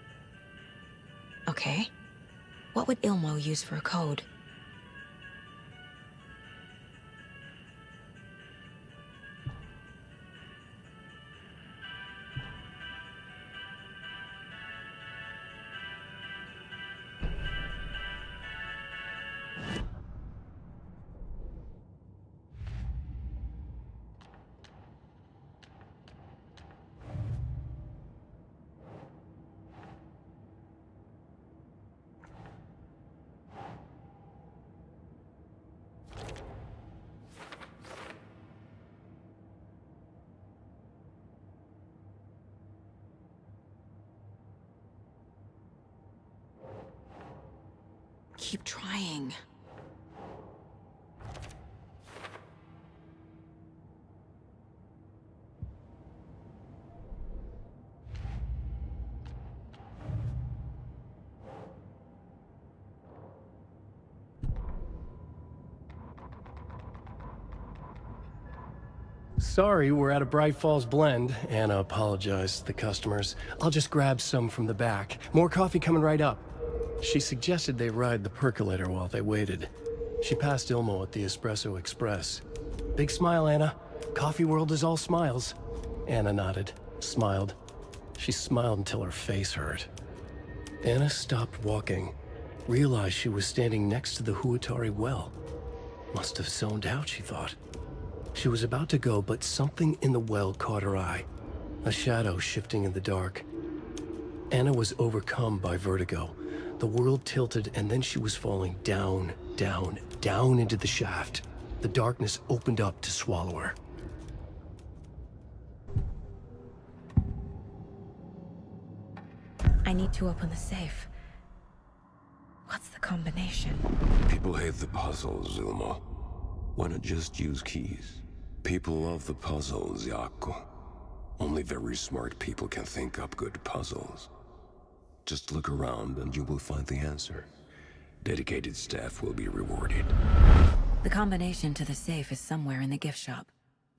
Okay. What would Ilmo use for a code? keep trying. Sorry, we're at a Bright Falls blend. Anna apologized to the customers. I'll just grab some from the back. More coffee coming right up. She suggested they ride the percolator while they waited. She passed Ilmo at the Espresso Express. Big smile, Anna. Coffee world is all smiles. Anna nodded, smiled. She smiled until her face hurt. Anna stopped walking, realized she was standing next to the Huatari well. Must have zoned out, she thought. She was about to go, but something in the well caught her eye. A shadow shifting in the dark. Anna was overcome by vertigo. The world tilted, and then she was falling down, down, down into the shaft. The darkness opened up to swallow her. I need to open the safe. What's the combination? People hate the puzzles, Ilmo. Why not just use keys? People love the puzzles, Jaakko. Only very smart people can think up good puzzles. Just look around and you will find the answer. Dedicated staff will be rewarded. The combination to the safe is somewhere in the gift shop.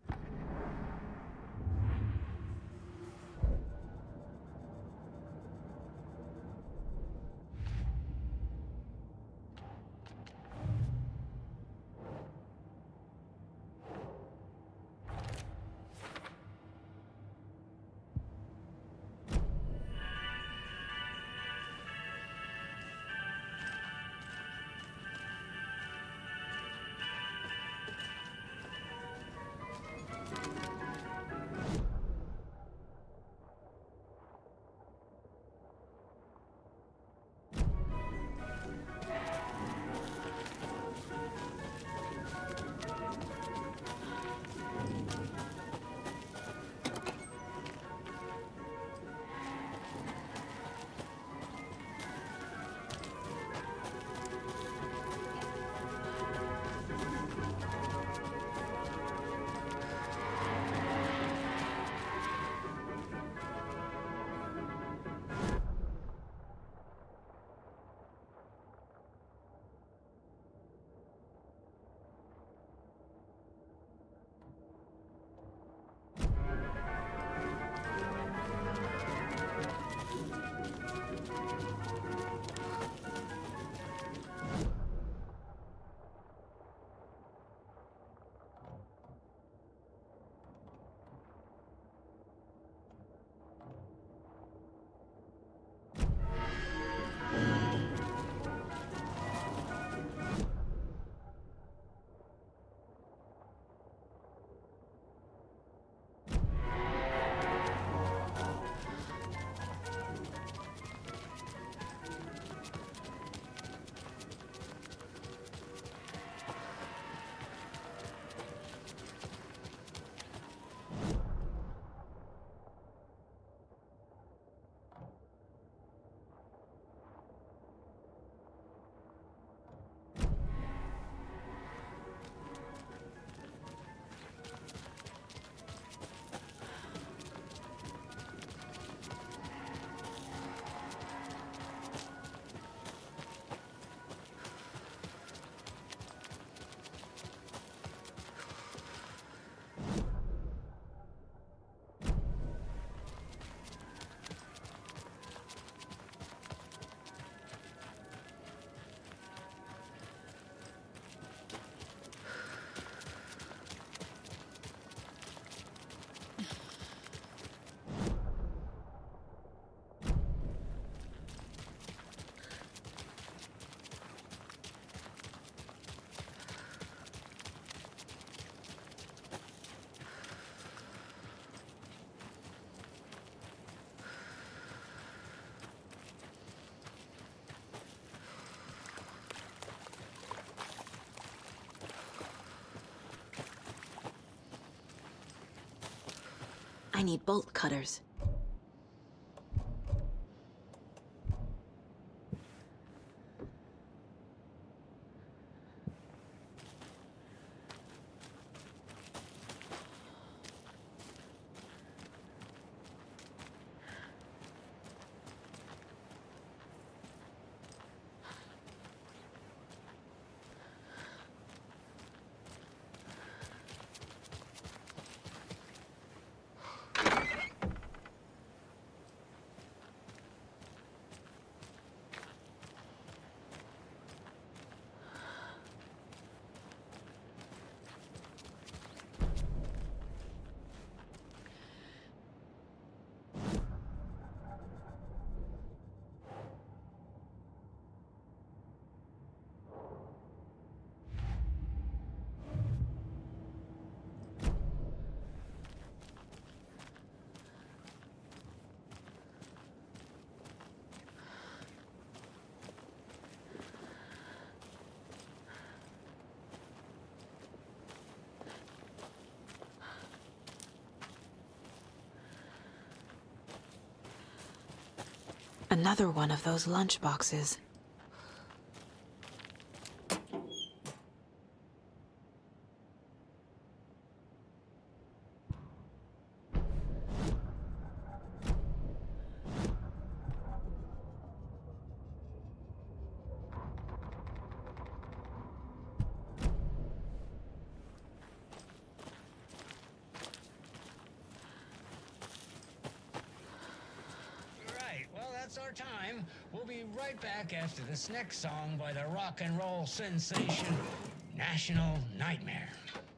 I need bolt cutters. Another one of those lunch boxes. That's our time. We'll be right back after this next song by the rock and roll sensation, National Nightmare.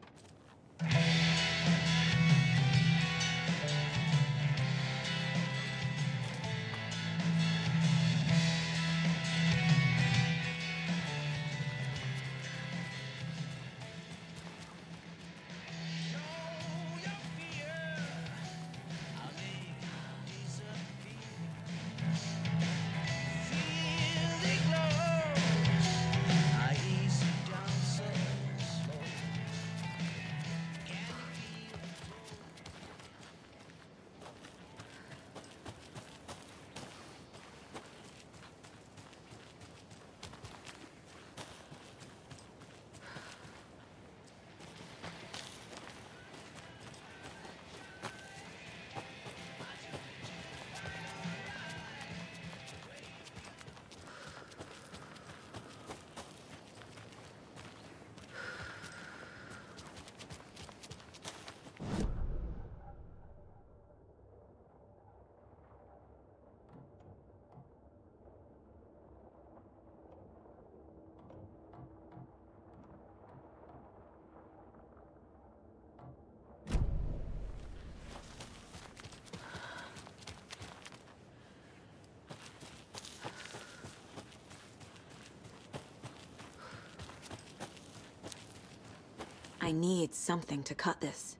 I need something to cut this.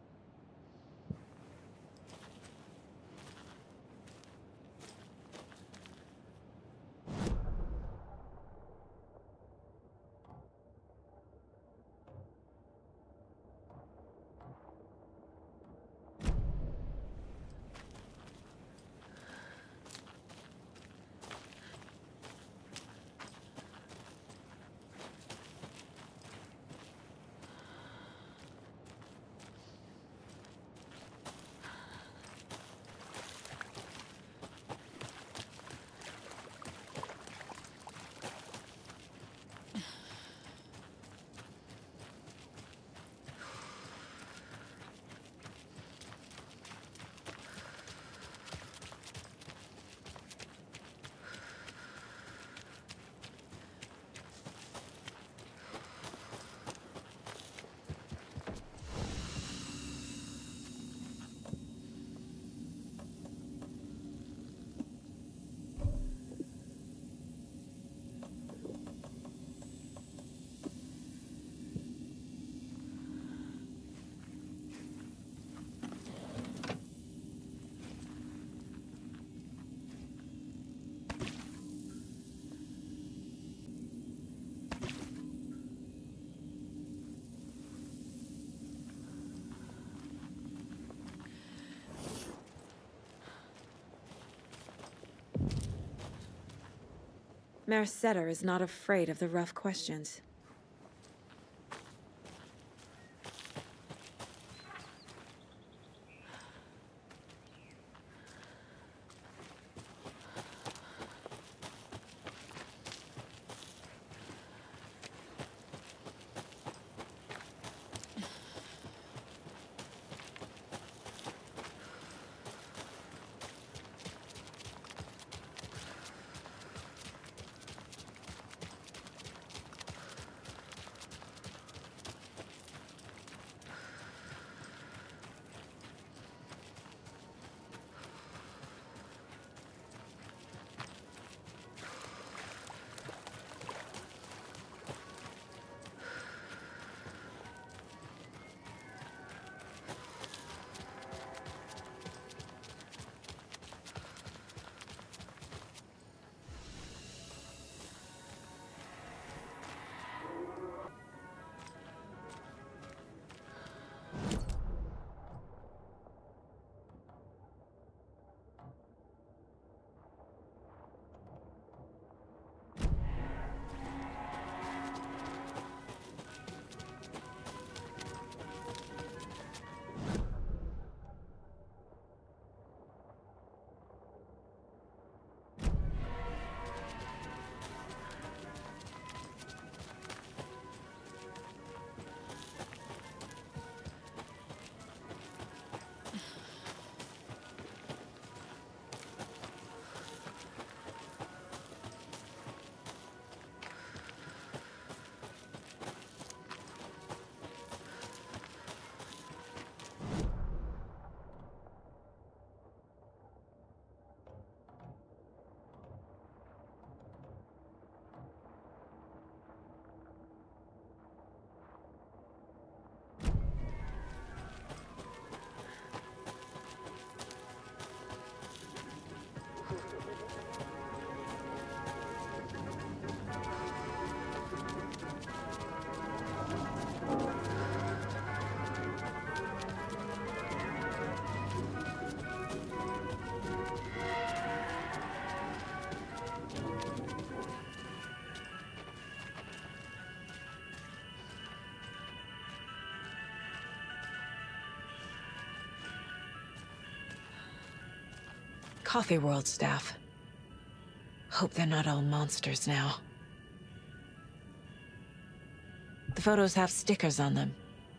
Merceder is not afraid of the rough questions. Coffee World staff. Hope they're not all monsters now. The photos have stickers on them.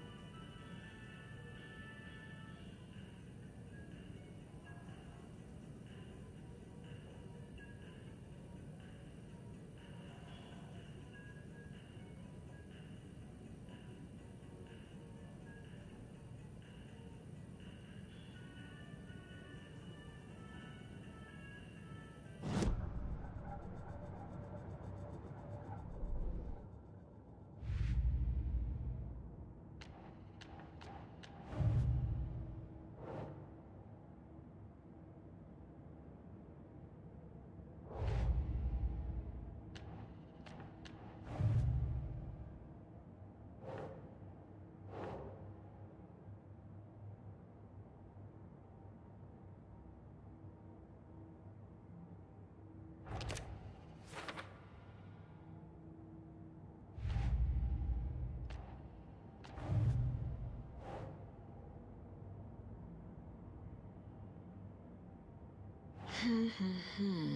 Hmm, hmm, hmm.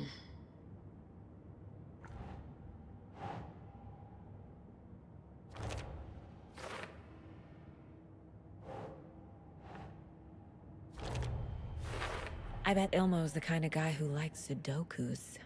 I bet Ilmo's the kind of guy who likes Sudokus.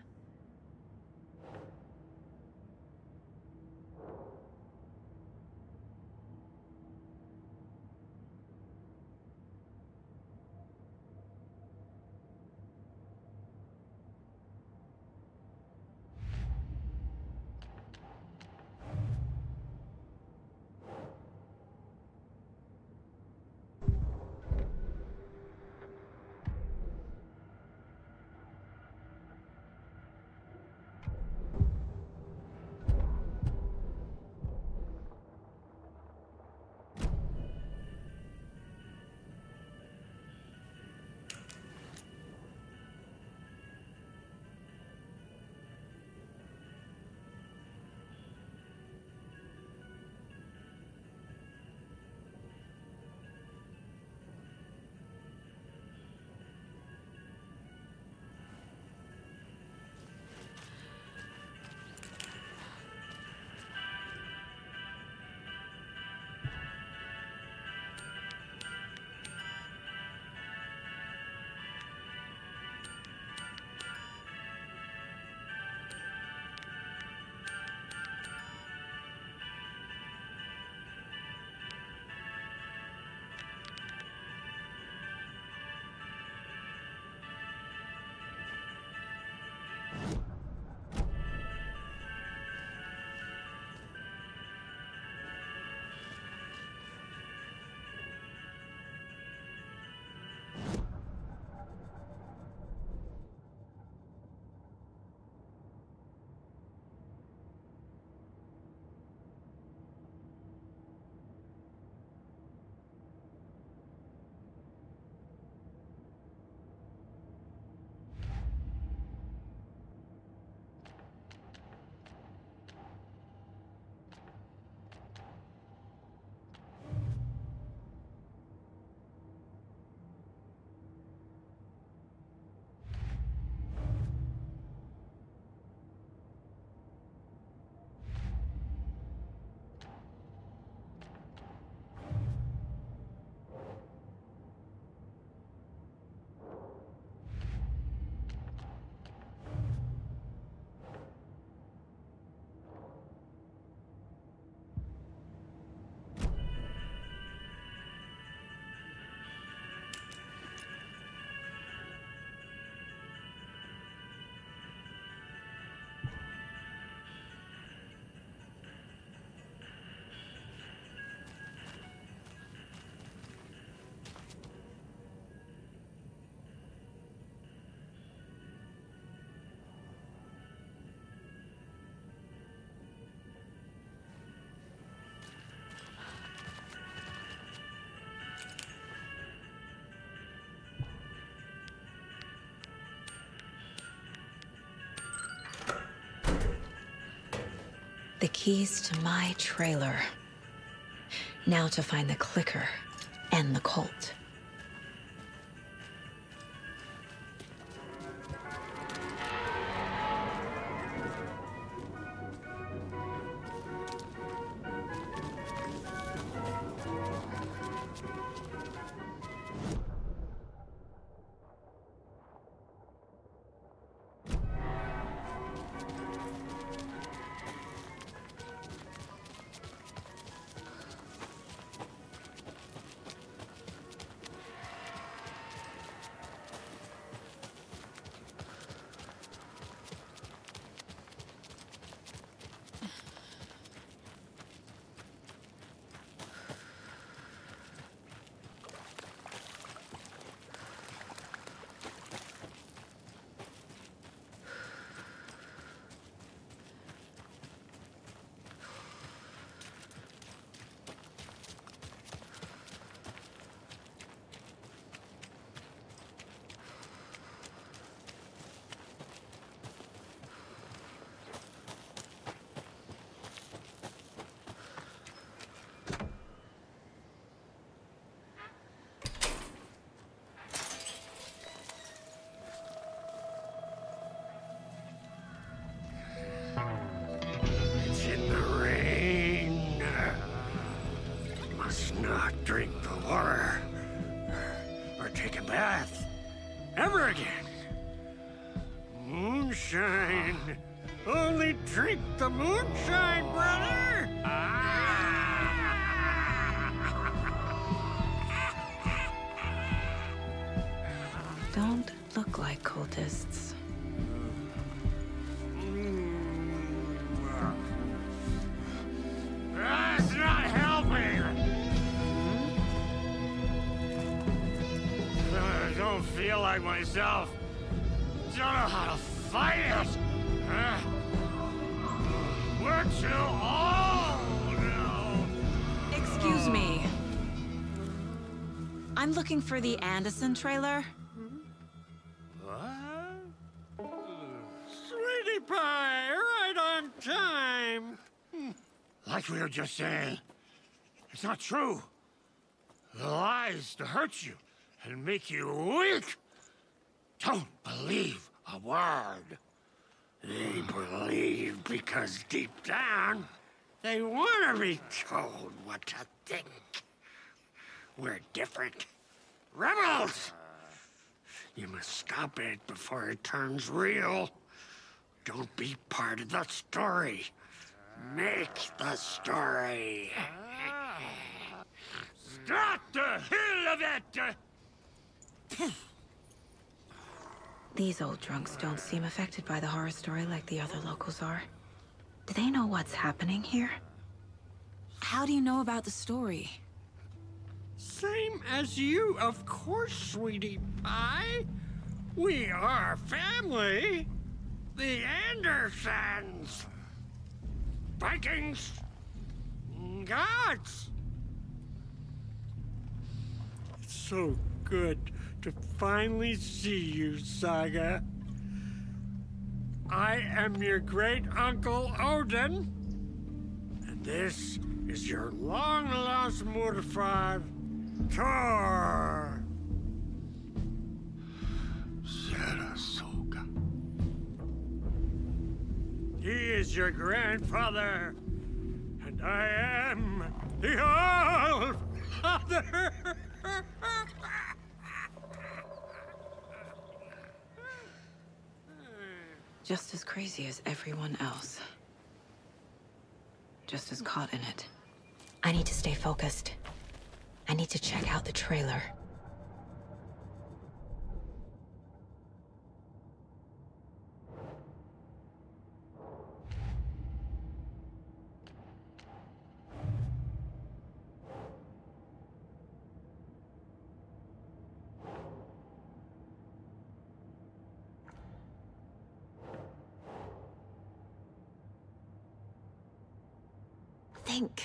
The keys to my trailer. Now to find the clicker and the cult. must not drink the water or take a bath ever again. Moonshine. Only drink the moonshine, brother. Don't look like cultists. That's not helping. I don't feel like myself. Don't know how to fight it. Uh, we're too old now. Excuse me. I'm looking for the Anderson trailer. What? Sweetie pie, right on time. Like we were just saying, it's not true. The lies to hurt you and make you weak. Don't believe a word. They believe because deep down, they want to be told what to think. We're different. Rebels! You must stop it before it turns real. Don't be part of the story. Make the story. Start the hell of it! These old drunks don't seem affected by the horror story like the other locals are. Do they know what's happening here? How do you know about the story? Same as you, of course, sweetie pie. We are family. The Andersons. Vikings. Gods. It's so good to finally see you, Saga. I am your great uncle Odin, and this is your long-lost mortified Thor. Saratoga. He is your grandfather, and I am the All-Father. Just as crazy as everyone else. Just as caught in it. I need to stay focused. I need to check out the trailer. Think.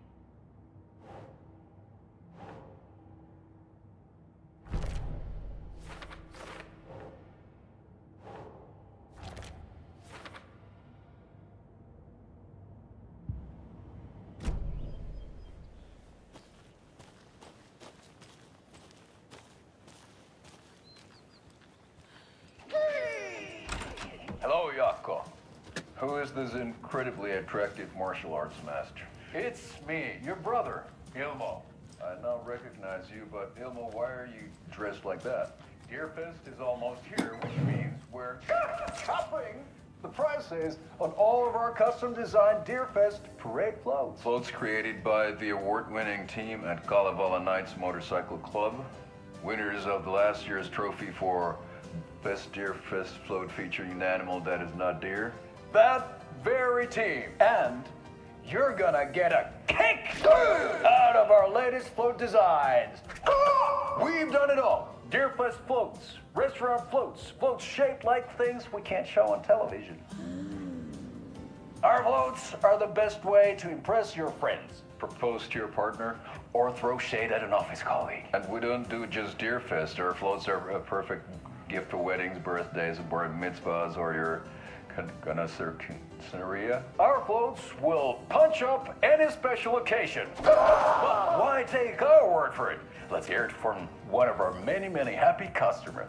Hello, Yako. Who is this incredibly attractive martial arts master? It's me, your brother, Ilmo. I now recognize you, but Ilmo, why are you dressed like that? Deerfest is almost here, which means we're topping the prices on all of our custom-designed Deerfest parade floats. Floats created by the award-winning team at Kalevala Knights Motorcycle Club, winners of the last year's trophy for Best Deerfest float featuring an animal that is not deer. That very team. And you're gonna get a kick out of our latest float designs. We've done it all. Deerfest floats, restaurant floats, floats shaped like things we can't show on television. Our floats are the best way to impress your friends, propose to your partner, or throw shade at an office colleague. And we don't do just Deerfest. Our floats are a perfect gift for weddings, birthdays, bar mitzvahs, or your Ganasseria. Our floats will punch up any special occasion. But why take our word for it? Let's hear it from one of our many, many happy customers.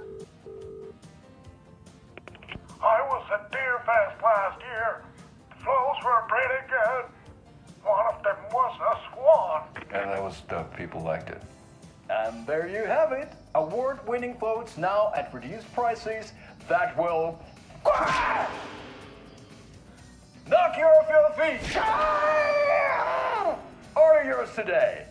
I was at Deerfest last year. The floats were pretty good. One of them was a swan. And those uh, people liked it. And there you have it. Award-winning votes now at reduced prices that will knock you off your feet. Order yours today.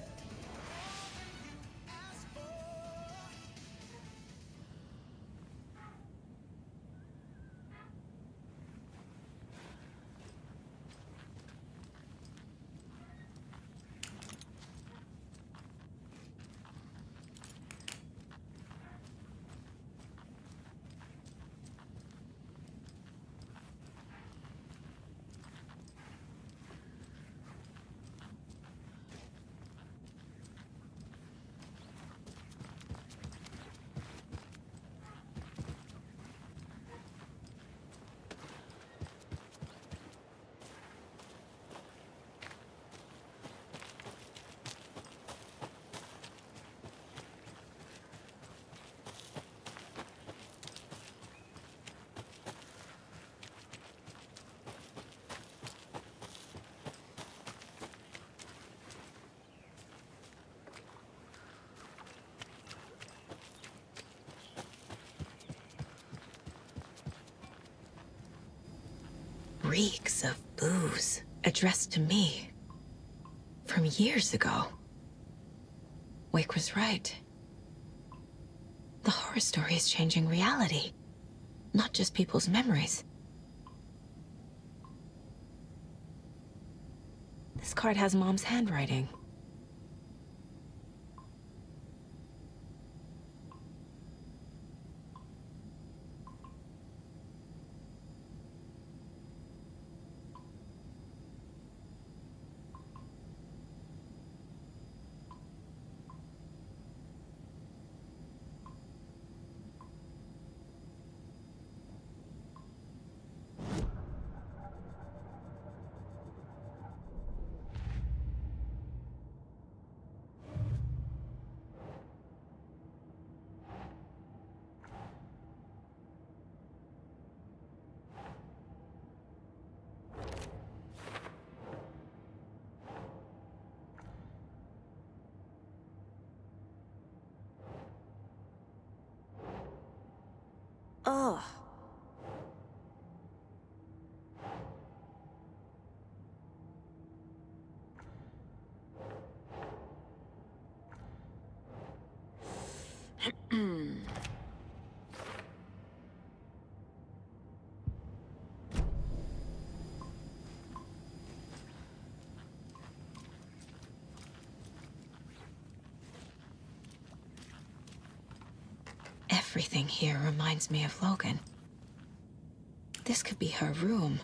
Reeks of booze addressed to me from years ago. Wake was right. The horror story is changing reality, not just people's memories. This card has Mom's handwriting. Ugh. Everything here reminds me of Logan. This could be her room.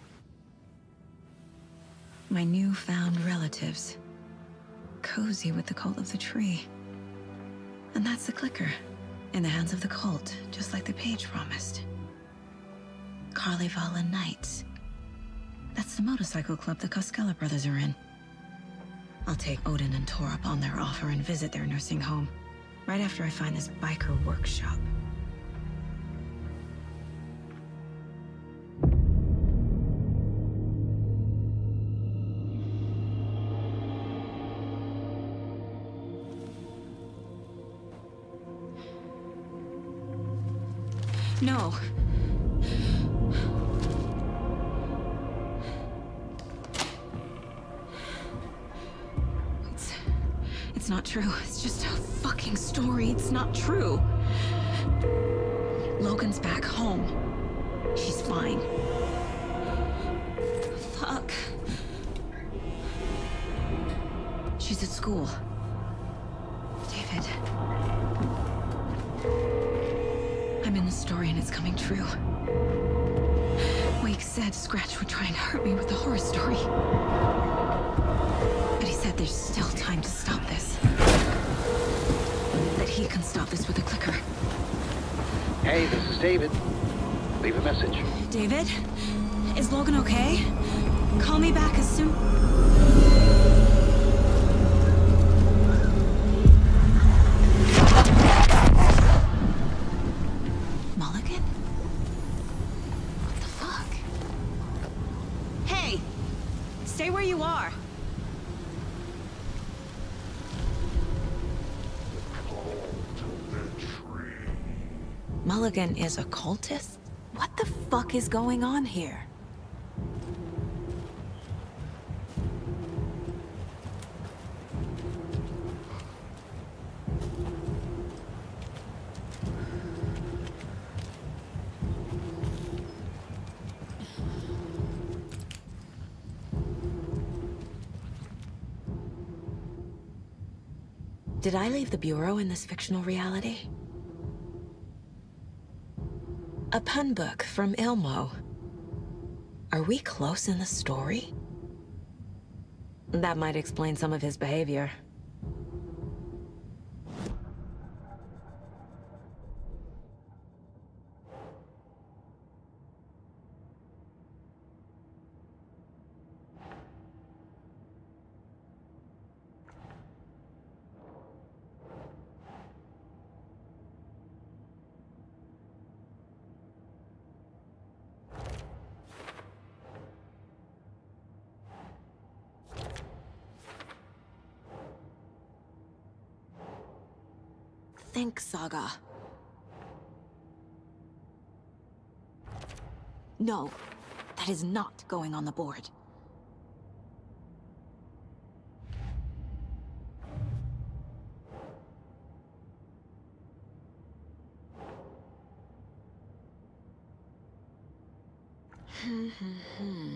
My newfound relatives. Cozy with the cult of the tree. And that's the clicker. In the hands of the cult, just like the page promised. Carlivala Knights. That's the motorcycle club the Koskela brothers are in. I'll take Odin and Tor up on their offer and visit their nursing home. Right after I find this biker workshop. No. It's... It's not true. It's just a fucking story. It's not true. Logan's back home. She's fine. Fuck. She's at school. David. I'm in the story and it's coming true. Wake said Scratch would try and hurt me with the horror story. But he said there's still time to stop this. That he can stop this with a clicker. Hey, this is David. Leave a message. David? Is Logan okay? Call me back as soon... Mulligan is a cultist? What the fuck is going on here? Did I leave the Bureau in this fictional reality? A pun book from Ilmo. Are we close in the story? That might explain some of his behavior. Think, Saga. No, that is not going on the board. Hmm, hmm, hmm.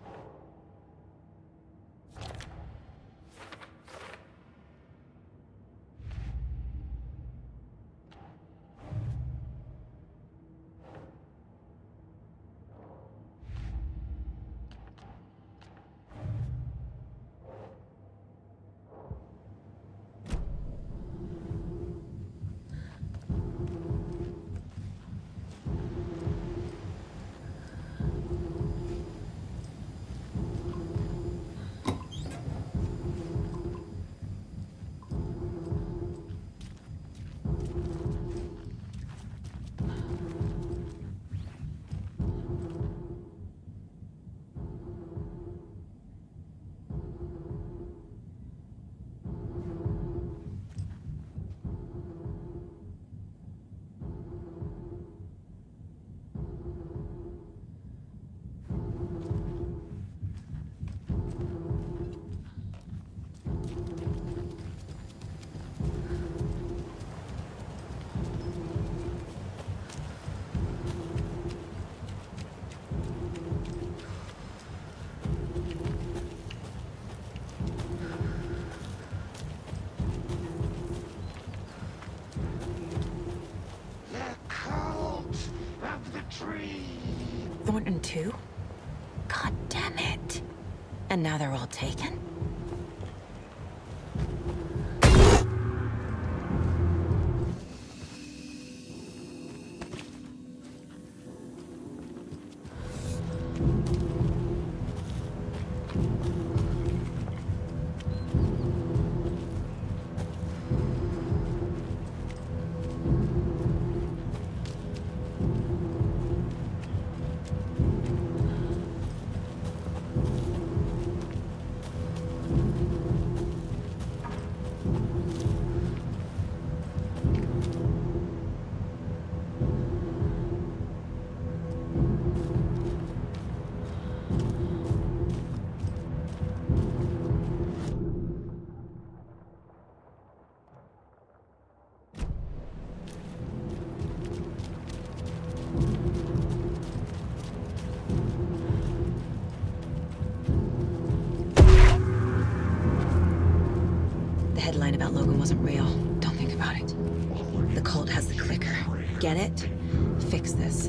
Thornton too? God damn it. And now they're all taken? Headline about Logan wasn't real. Don't think about it. The cult has the clicker. Get it? Fix this.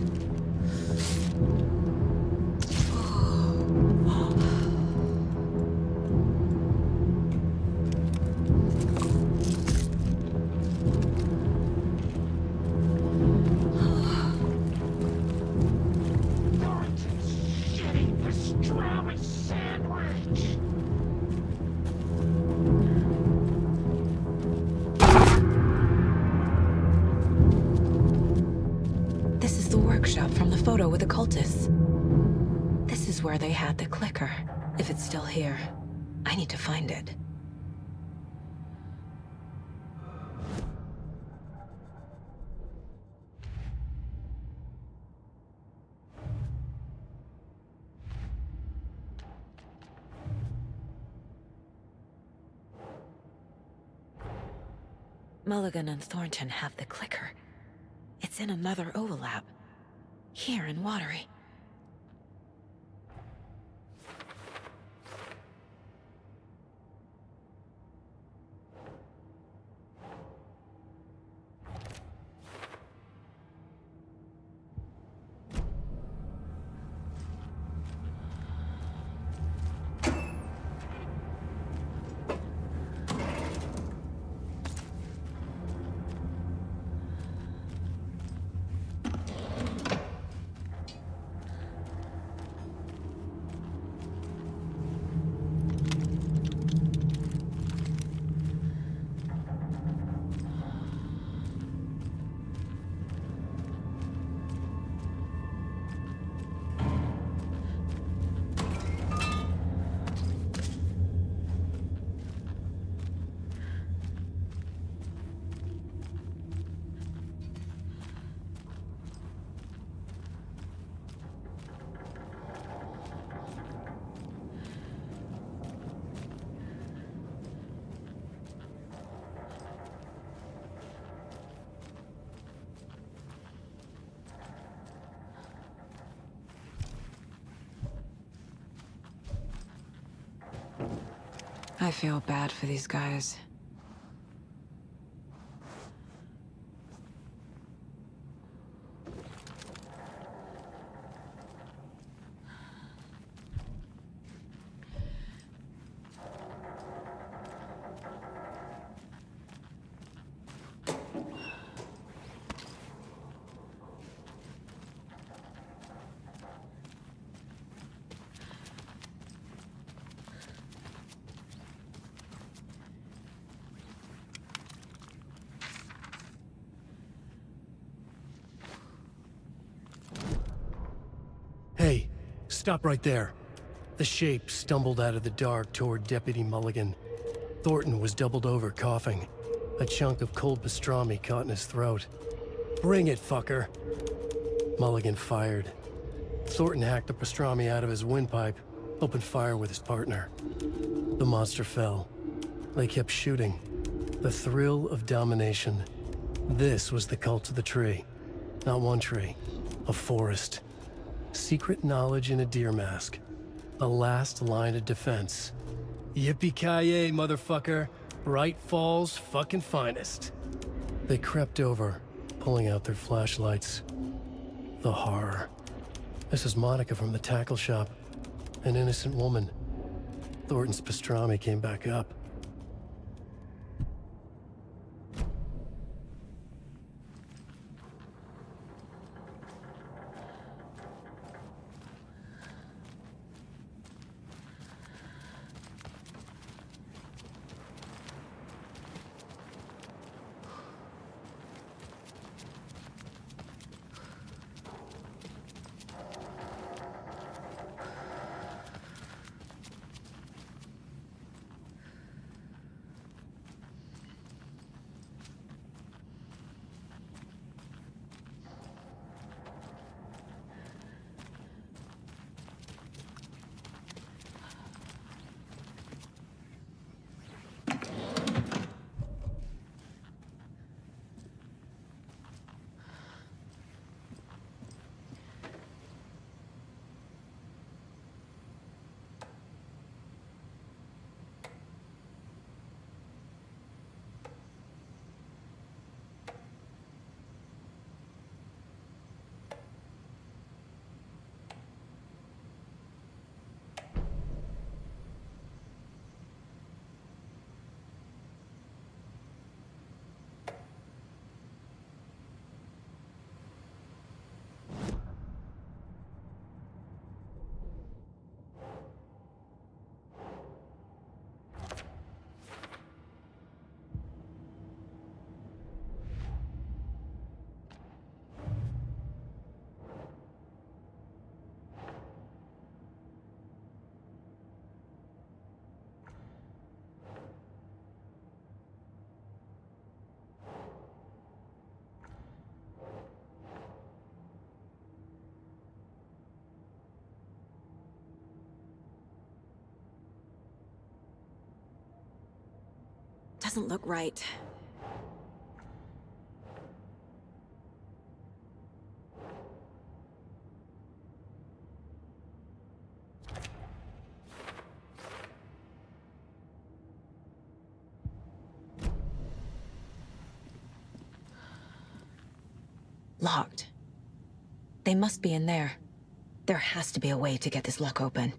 From the photo with the cultists. This is where they had the clicker. If it's still here, I need to find it. Mulligan and Thornton have the clicker. It's in another overlap. Here in Watery. I feel bad for these guys. Hey, stop right there. The shape stumbled out of the dark toward Deputy Mulligan. Thornton was doubled over, coughing. A chunk of cold pastrami caught in his throat. Bring it, fucker. Mulligan fired. Thornton hacked the pastrami out of his windpipe, opened fire with his partner. The monster fell. They kept shooting. The thrill of domination. This was the cult of the tree. Not one tree, a forest. Secret knowledge in a deer mask. A last line of defense. Yippee-ki-yay, motherfucker. Bright Falls' fucking finest. They crept over, pulling out their flashlights. The horror. This is Monica from the tackle shop. An innocent woman. Thornton's pastrami came back up. Doesn't look right. Locked. They must be in there. There has to be a way to get this lock open.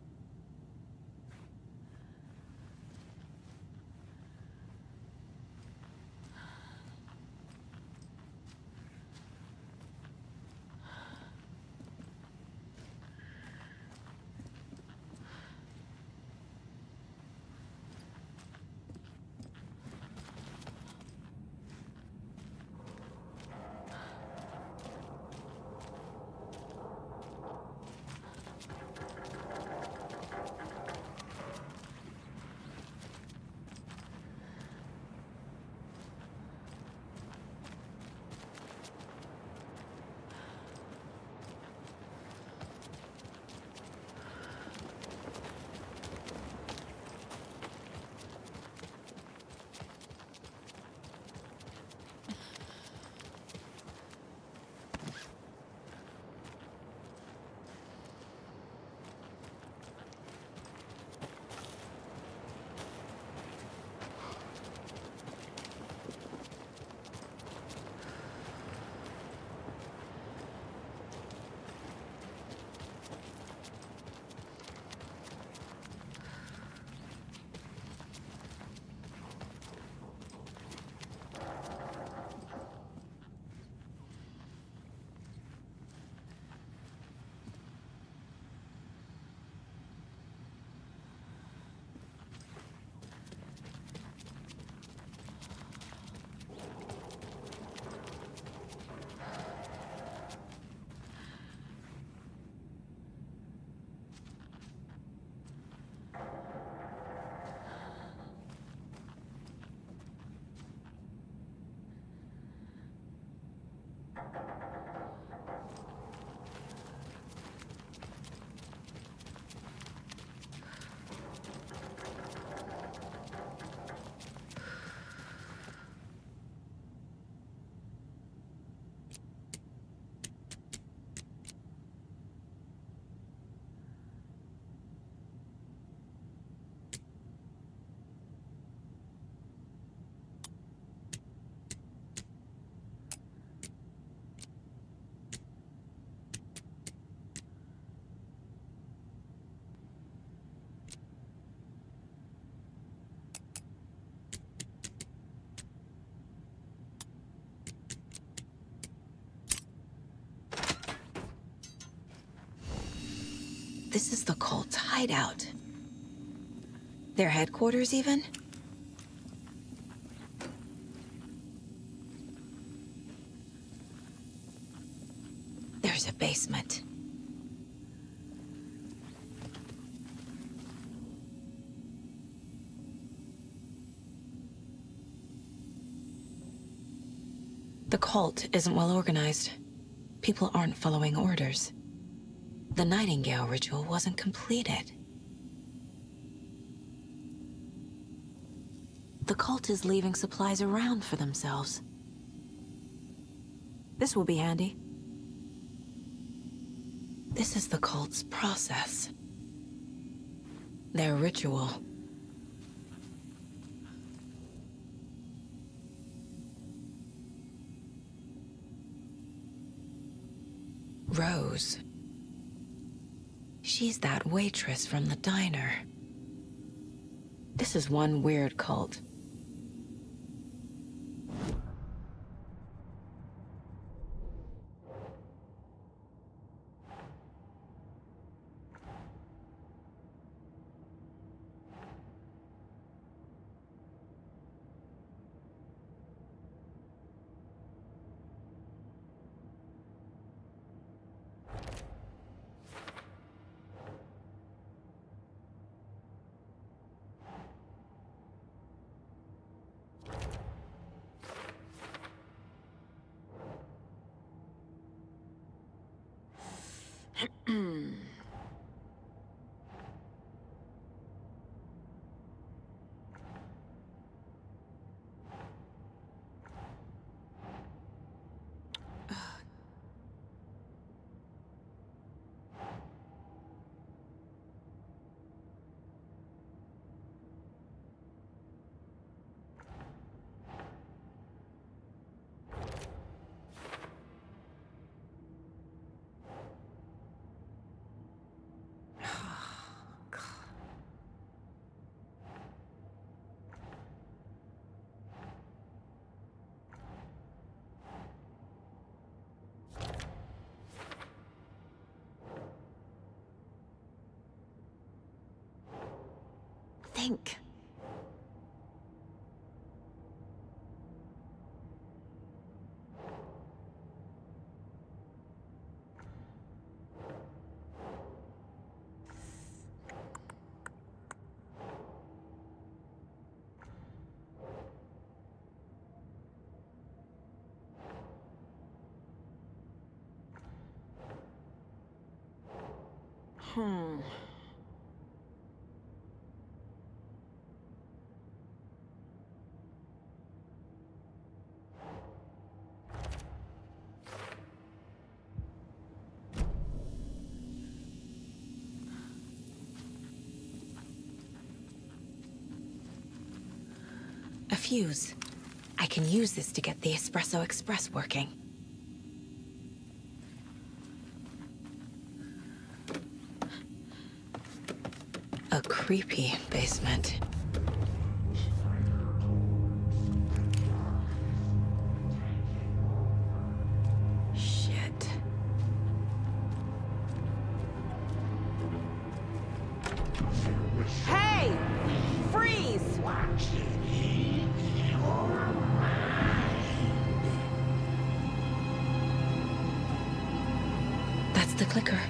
This is the cult's hideout. Their headquarters, even? There's a basement. The cult isn't well organized. People aren't following orders. The Nightingale ritual wasn't completed. The cult is leaving supplies around for themselves. This will be handy. This is the cult's process. Their ritual. Rose. She's that waitress from the diner. This is one weird cult. think. Hmm. A fuse. I can use this to get the Espresso Express working. A creepy basement. Shit. Hey! Freeze! That's the clicker.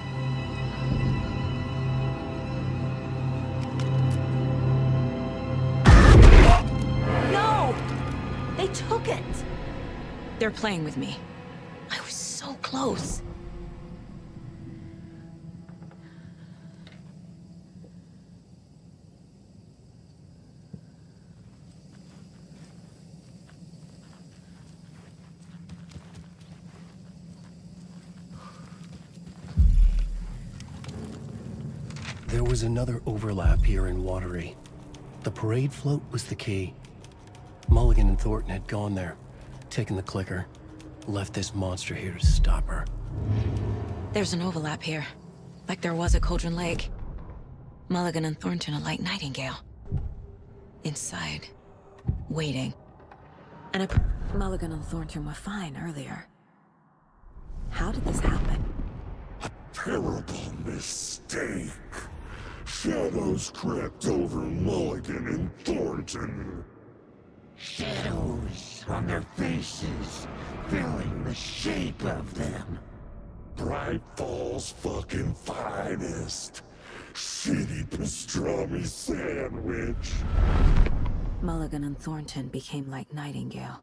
Took it! They're playing with me. I was so close. There was another overlap here in Watery. The parade float was the key. Mulligan and Thornton had gone there, taken the clicker, left this monster here to stop her. There's an overlap here, like there was at Cauldron Lake. Mulligan and Thornton are like Nightingale. Inside, waiting. And a Mulligan and Thornton were fine earlier. How did this happen? A terrible mistake. Shadows crept over Mulligan and Thornton. Shadows on their faces, filling the shape of them. Bright Falls fucking finest. Shitty pastrami sandwich. Mulligan and Thornton became like Nightingale.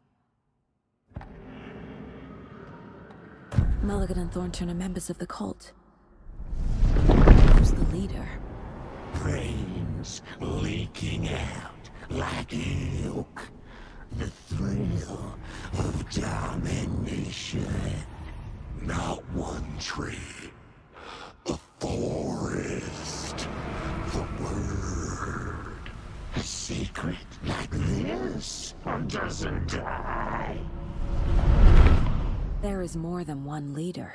Mulligan and Thornton are members of the cult. Who's the leader? Brains leaking out like ilk. The thrill of domination. Not one tree. A forest. The word. A secret like this doesn't die. There is more than one leader.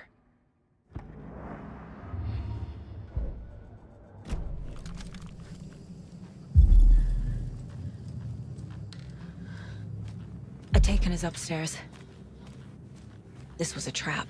Taken is upstairs. This was a trap.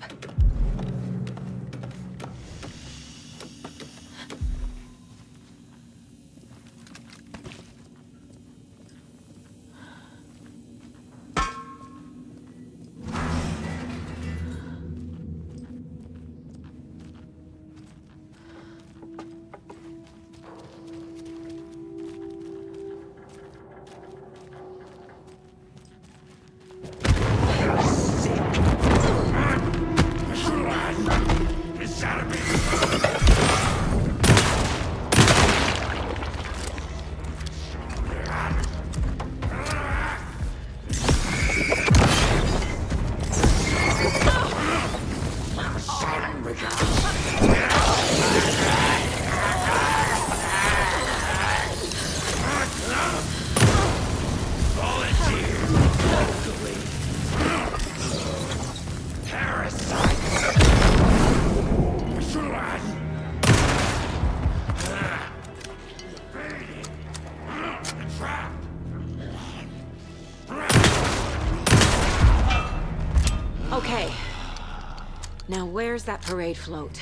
Okay. Now where's that parade float?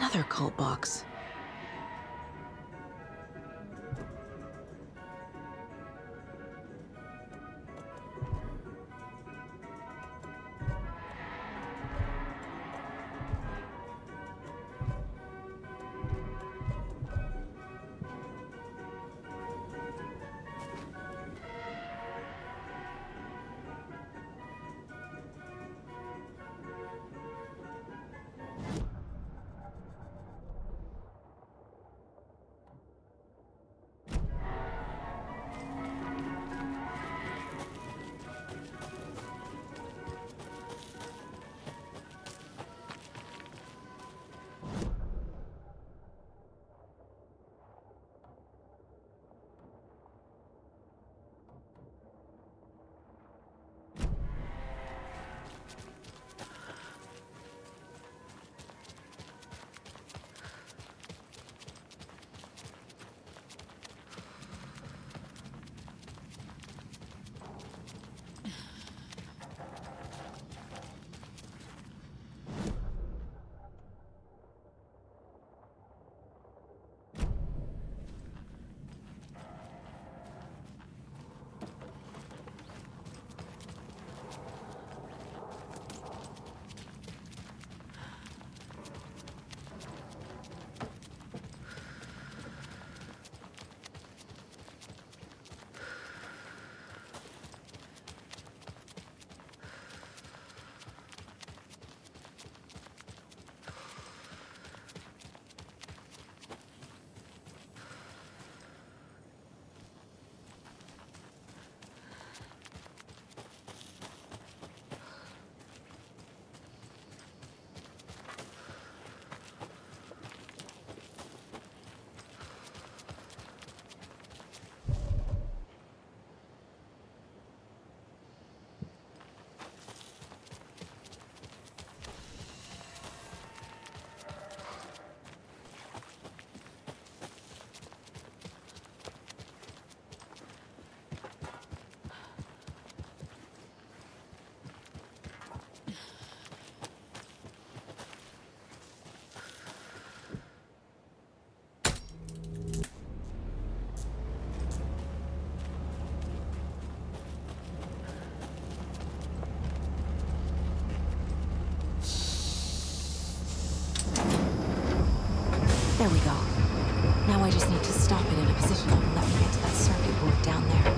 Another cult box. There we go. Now I just need to stop it in a position that will let me get to that circuit board down there.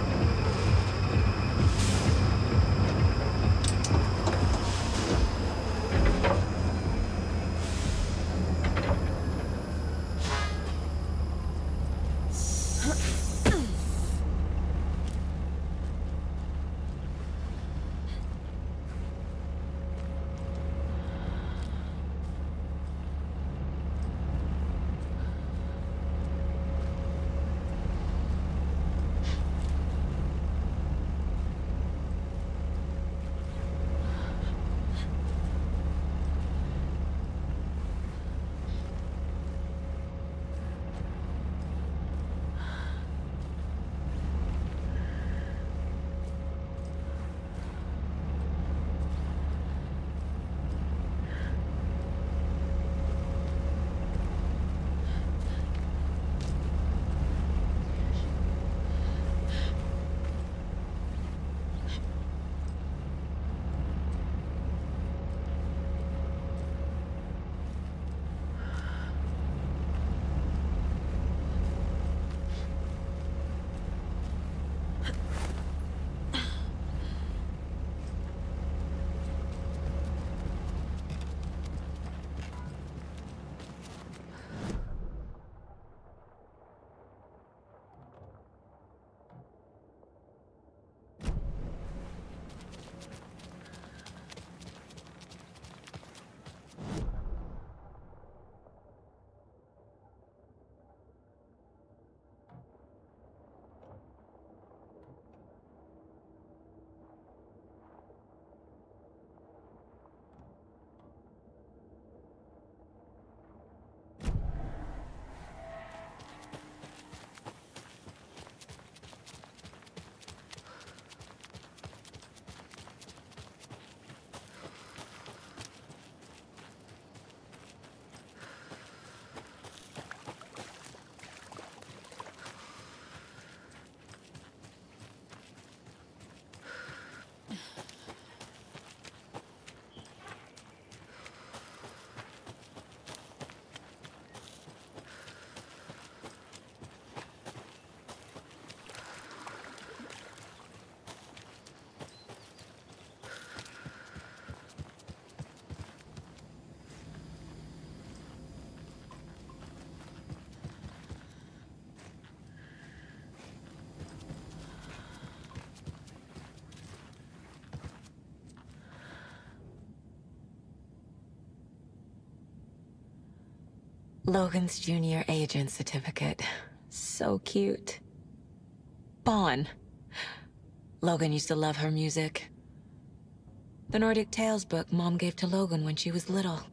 Logan's junior agent certificate. So cute. Bon. Logan used to love her music. The Nordic Tales book Mom gave to Logan when she was little.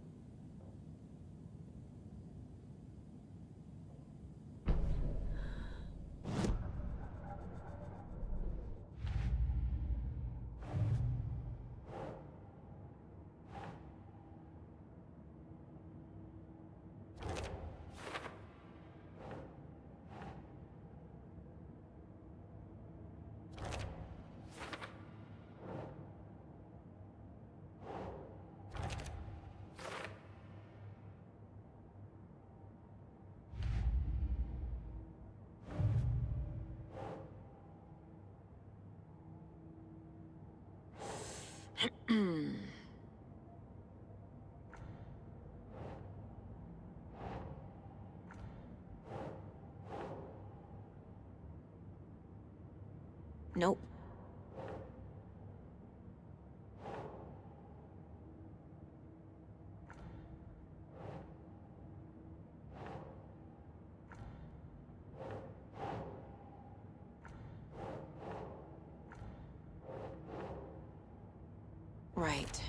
Nope. Right.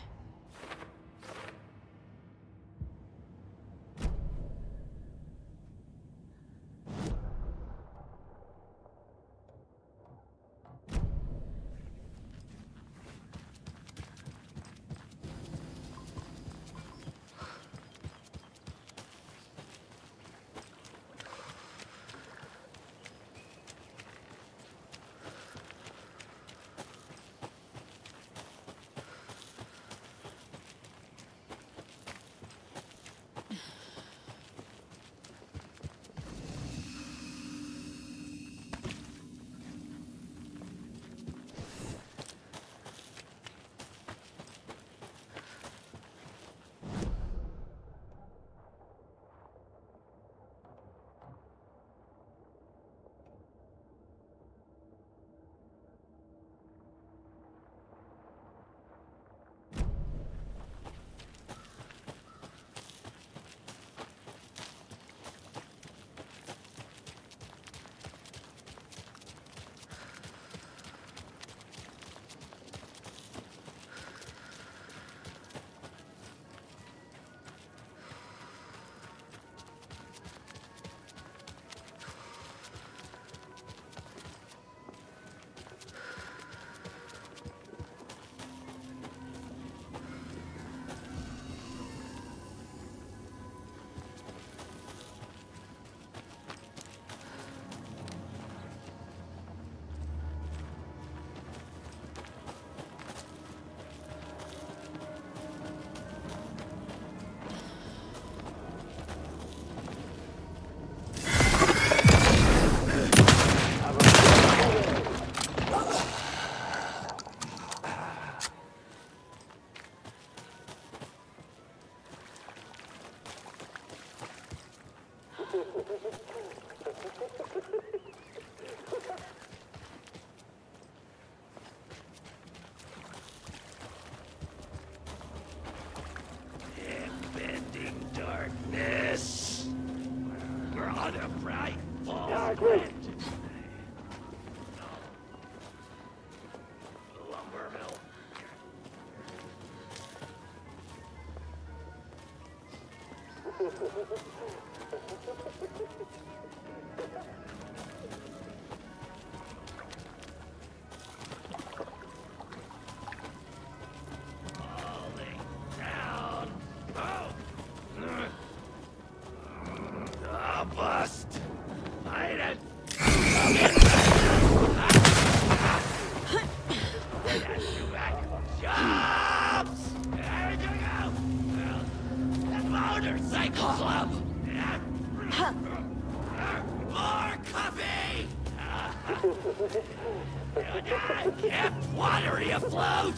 Impending darkness. We're on a bright fall. Lumber mill. Falling down. Oh. A bust. Fight it. Jobs. There you go. The motorcycle club. More coffee. Kept watery afloat.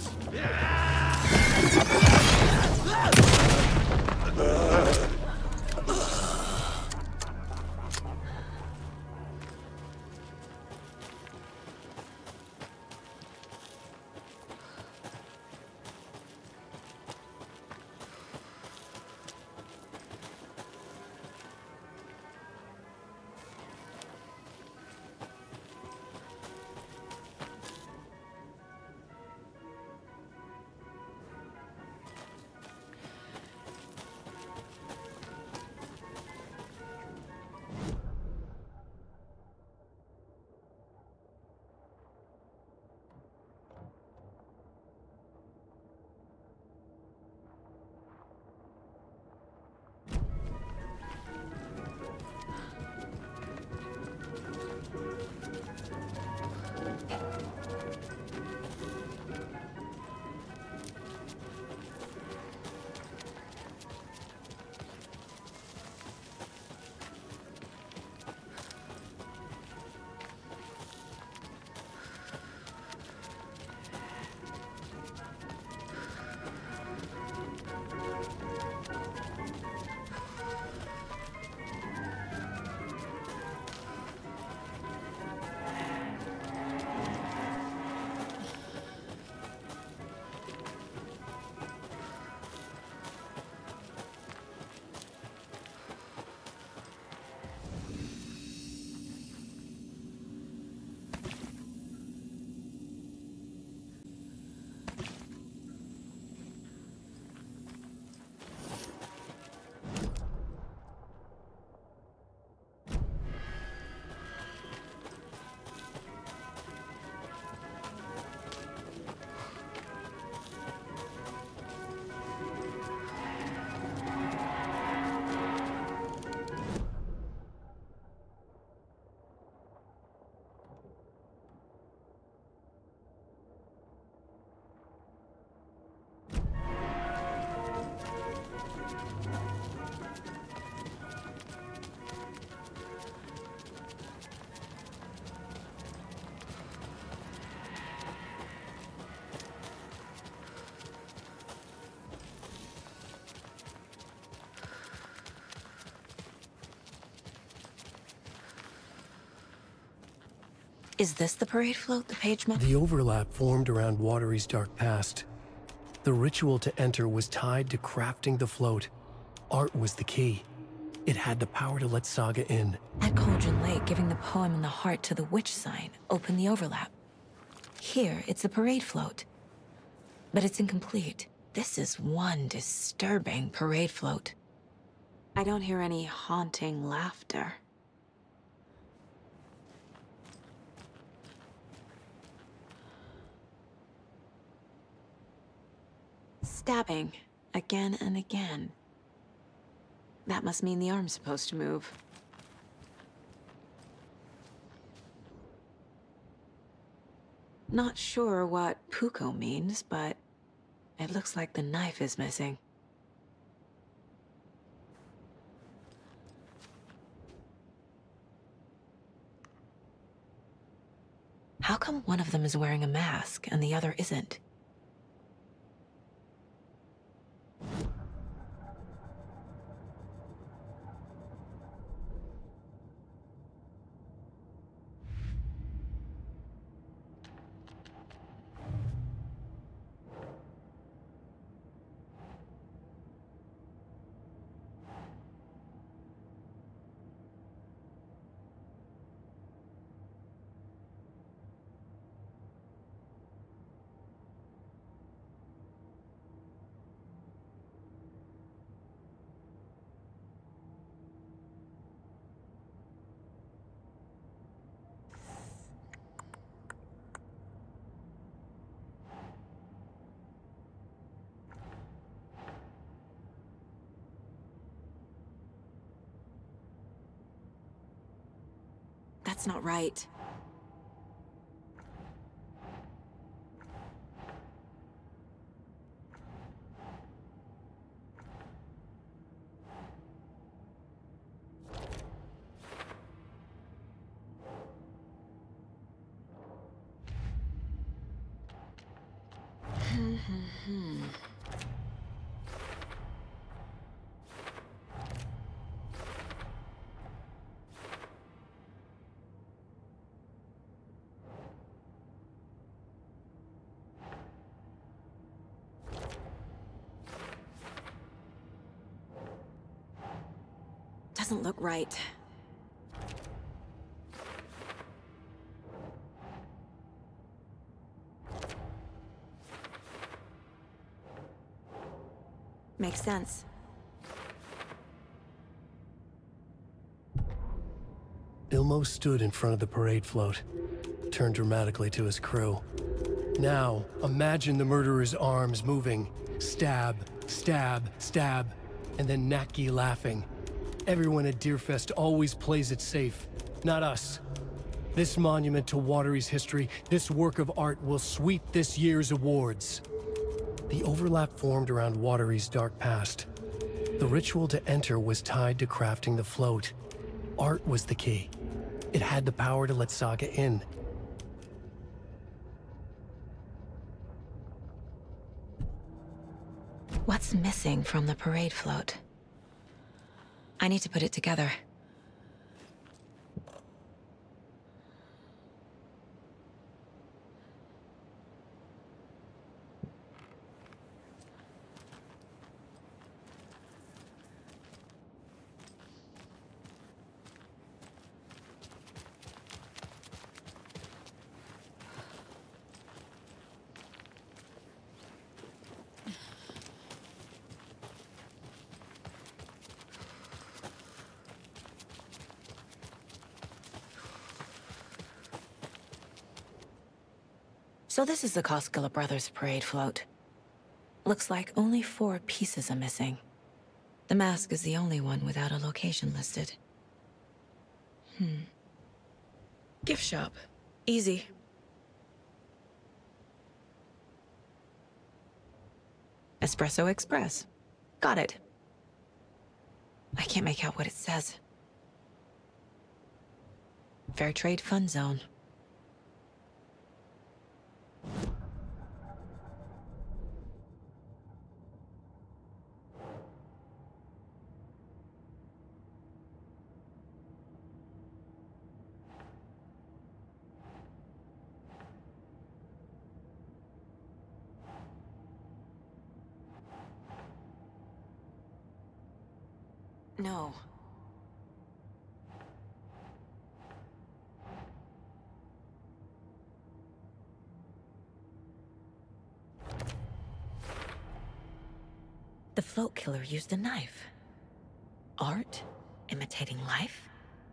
Is this the parade float the page meant? The overlap formed around Watery's dark past. The ritual to enter was tied to crafting the float. Art was the key. It had the power to let Saga in. At Cauldron Lake, giving the poem and the heart to the witch sign opened the overlap. Here, it's the parade float. But it's incomplete. This is one disturbing parade float. I don't hear any haunting laughter. Stabbing, again and again. That must mean the arm's supposed to move. Not sure what Puko means, but it looks like the knife is missing. How come one of them is wearing a mask and the other isn't? That's not right. Hmm, hmm, hmm. Doesn't look right. Makes sense. Ilmo stood in front of the parade float, turned dramatically to his crew. Now, imagine the murderer's arms moving. Stab, stab, stab, and then Natki laughing. Everyone at Deerfest always plays it safe, not us. This monument to Watery's history, this work of art will sweep this year's awards. The overlap formed around Watery's dark past. The ritual to enter was tied to crafting the float. Art was the key. It had the power to let Saga in. What's missing from the parade float? I need to put it together. So this is the Koskela Brothers parade float. Looks like only four pieces are missing. The mask is the only one without a location listed. Hmm. Gift shop. Easy. Espresso Express. Got it. I can't make out what it says. Fair Trade Fun Zone. No. The float killer used a knife. Art? Imitating life?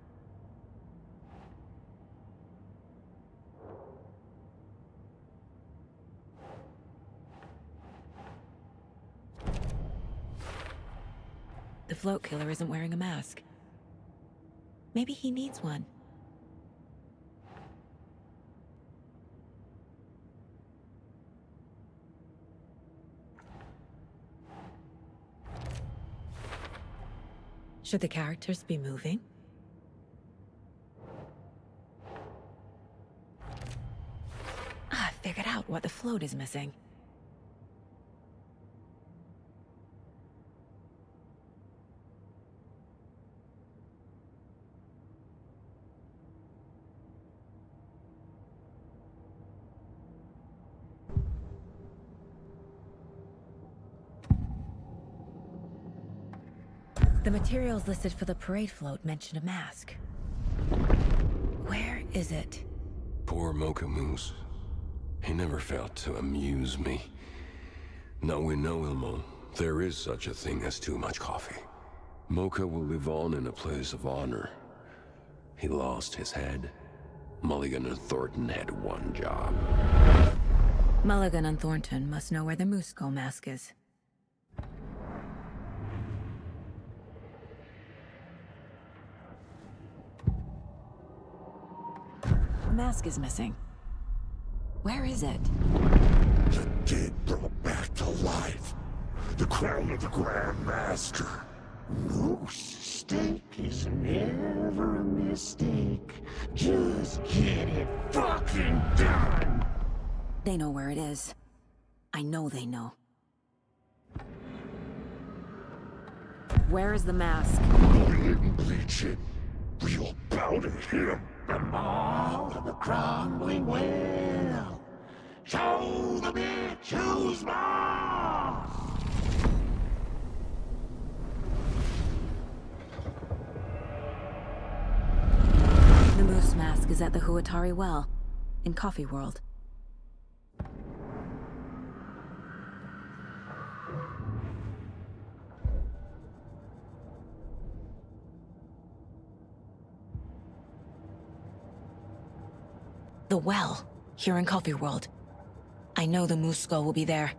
The float killer isn't wearing a mask. Maybe he needs one. Should the characters be moving? Ah, I figured out what the float is missing. The materials listed for the parade float mention a mask. Where is it? Poor Mocha Moose. He never failed to amuse me. Now we know, Ilmo, there is such a thing as too much coffee. Mocha will live on in a place of honor. He lost his head. Mulligan and Thornton had one job. Mulligan and Thornton must know where the Moose Skull mask is. The mask is missing. Where is it? The dead brought back to life. The crown of the Grand Master. Moose steak is never a mistake. Just get it fucking done. They know where it is. I know they know. Where is the mask? Go ahead and bleach it. We'll powder him. The maw of the crumbling well. Show the bitch who's boss. The Moose mask is at the Huatari Well, in Coffee World. The well, here in Coffee World. I know the Moose Skull will be there.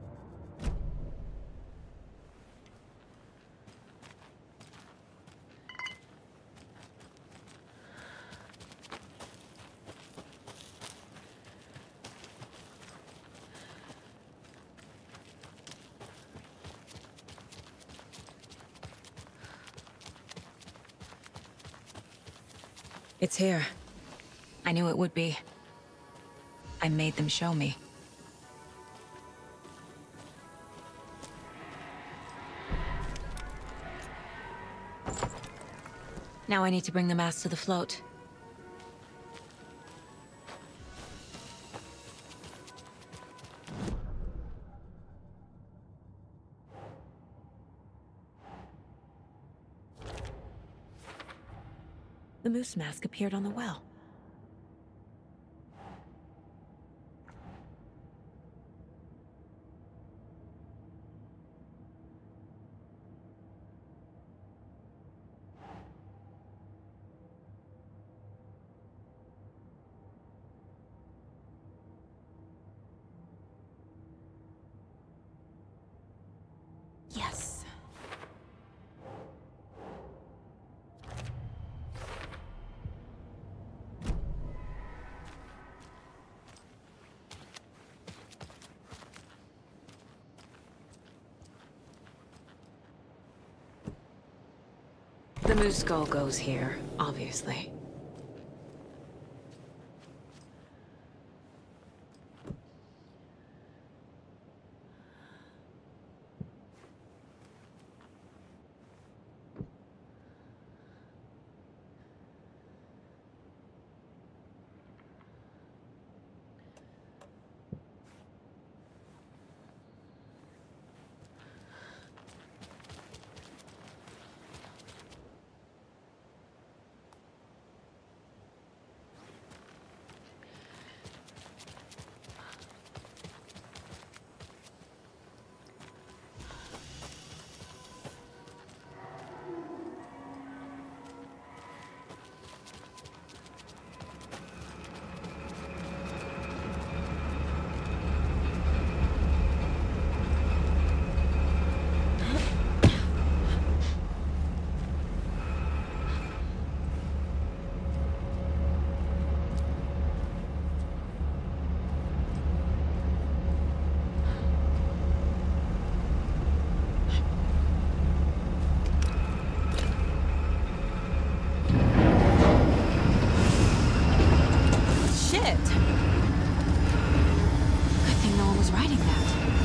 It's here. I knew it would be. I made them show me. Now I need to bring the mask to the float. The moose mask appeared on the well. Yes. The moose skull goes here, obviously. it. Good thing no one was writing that.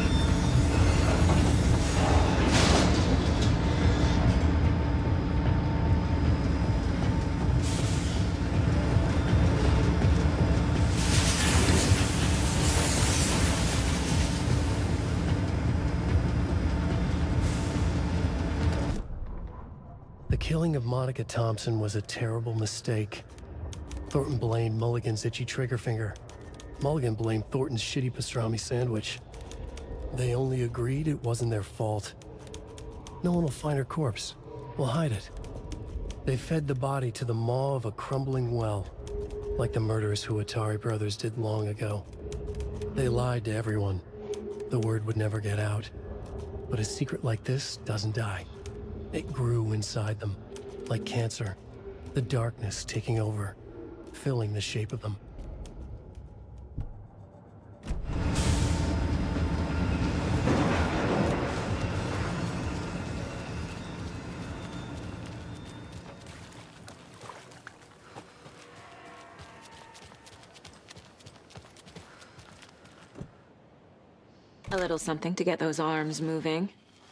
The killing of Monica Thompson was a terrible mistake. Thornton blamed Mulligan's itchy trigger finger. Mulligan blamed Thornton's shitty pastrami sandwich. They only agreed it wasn't their fault. No one will find her corpse. We'll hide it. They fed the body to the maw of a crumbling well, like the murderous Huatari brothers did long ago. They lied to everyone. The word would never get out. But a secret like this doesn't die. It grew inside them, like cancer, the darkness taking over, filling the shape of them. A little something to get those arms moving.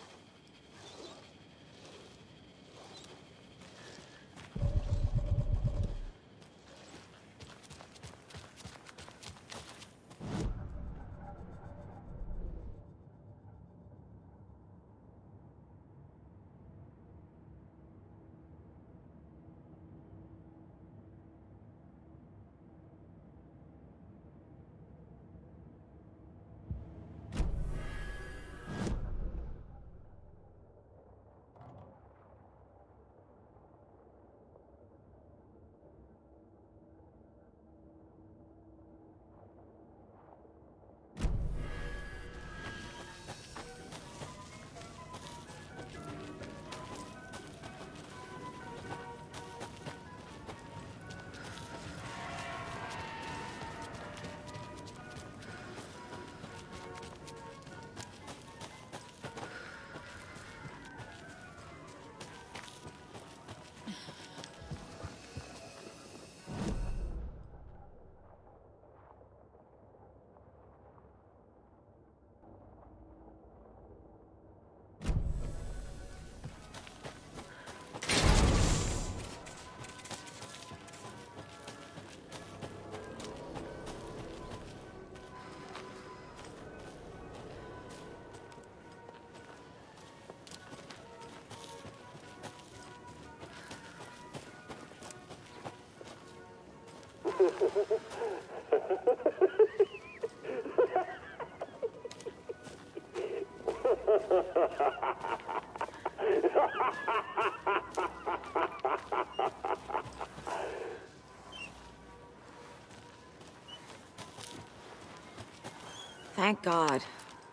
Thank God.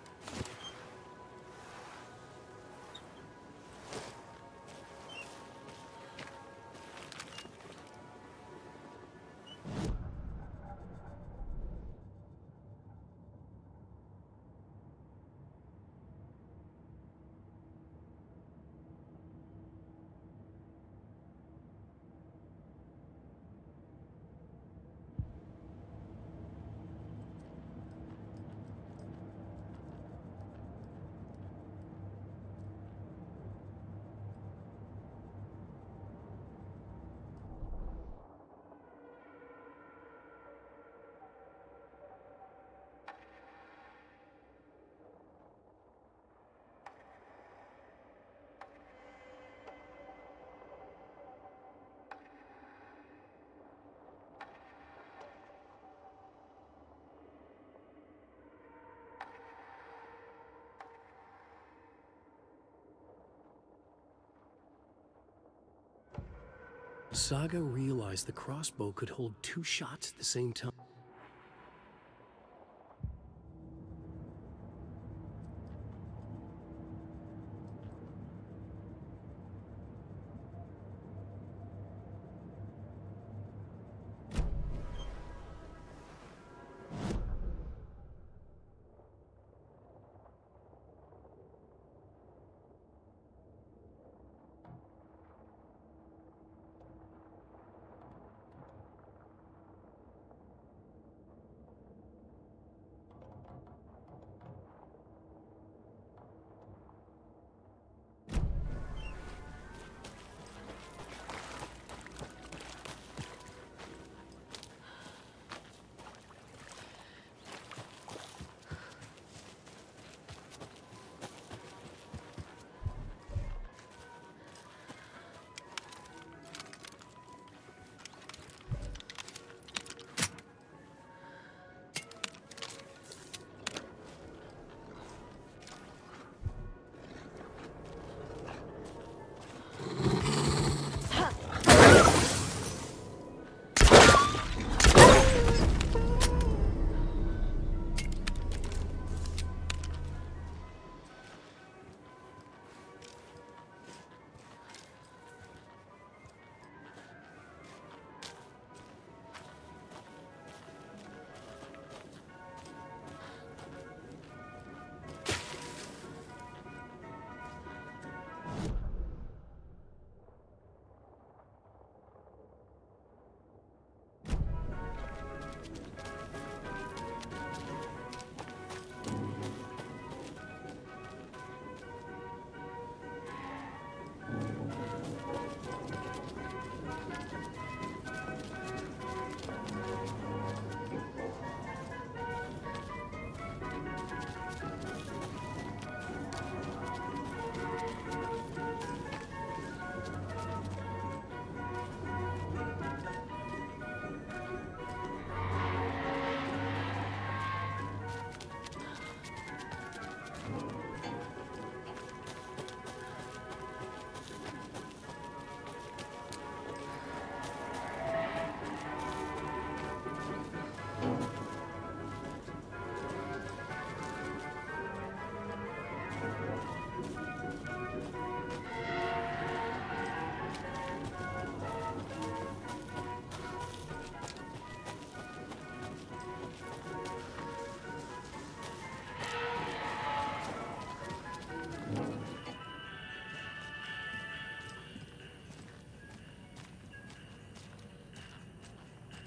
Saga realized the crossbow could hold two shots at the same time.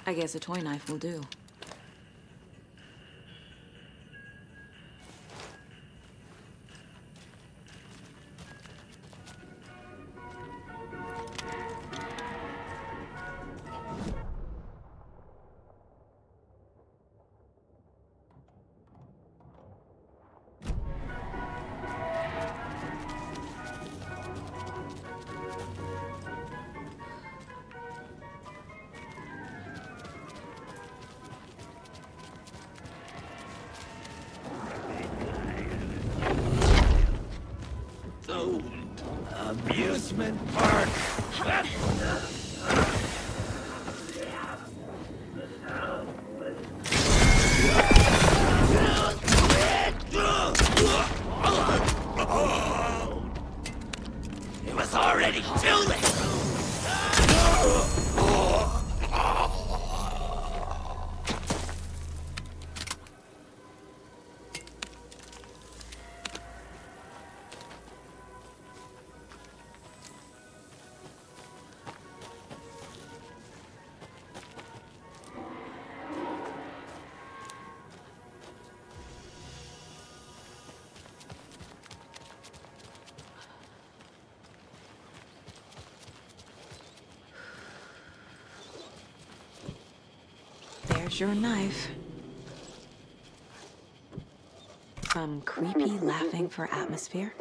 I guess a toy knife will do. Amusement park. It was already too late. There's your knife. Some creepy laughing for atmosphere.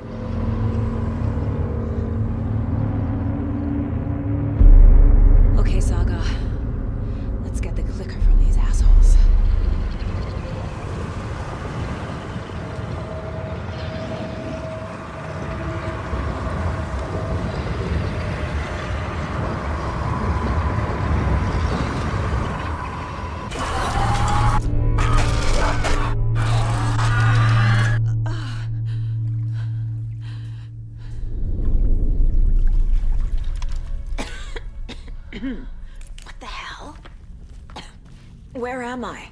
Okay, Saga. Let's get the clicker from these assholes. What the hell? Where am I?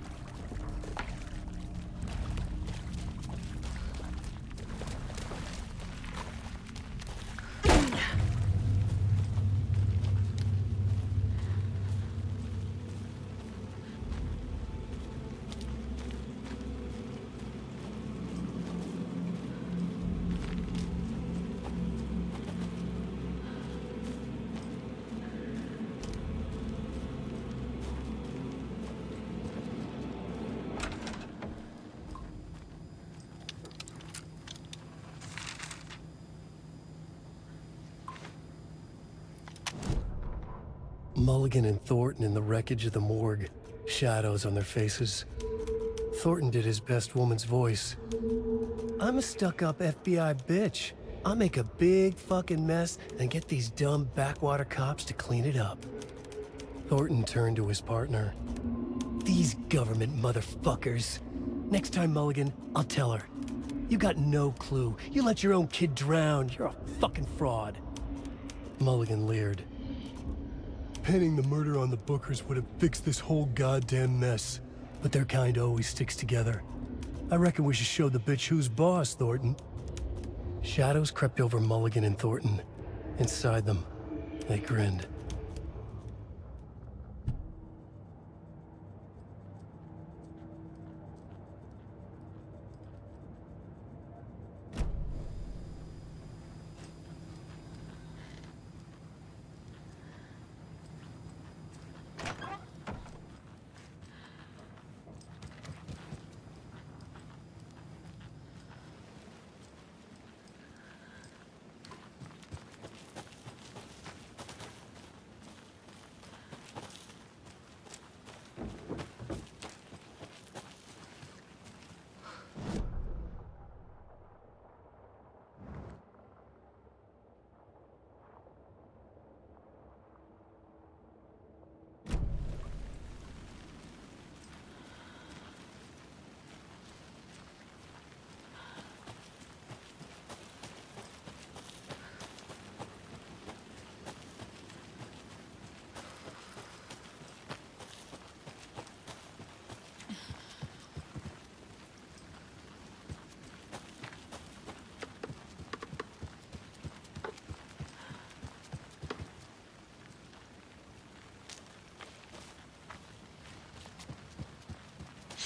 Mulligan and Thornton in the wreckage of the morgue, shadows on their faces. Thornton did his best woman's voice. I'm a stuck-up F B I bitch. I'll make a big fucking mess and get these dumb backwater cops to clean it up. Thornton turned to his partner. These government motherfuckers. Next time, Mulligan, I'll tell her. You got no clue. You let your own kid drown. You're a fucking fraud. Mulligan leered. Pinning the murder on the Bookers would have fixed this whole goddamn mess. But their kind always sticks together. I reckon we should show the bitch who's boss, Thornton. Shadows crept over Mulligan and Thornton. Inside them, they grinned.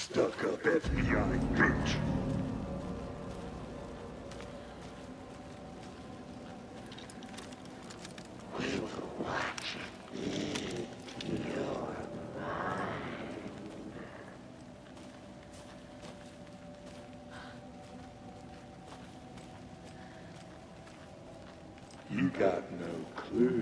stuck-up F B I bitch. We will watch it in your mind. You got no clue.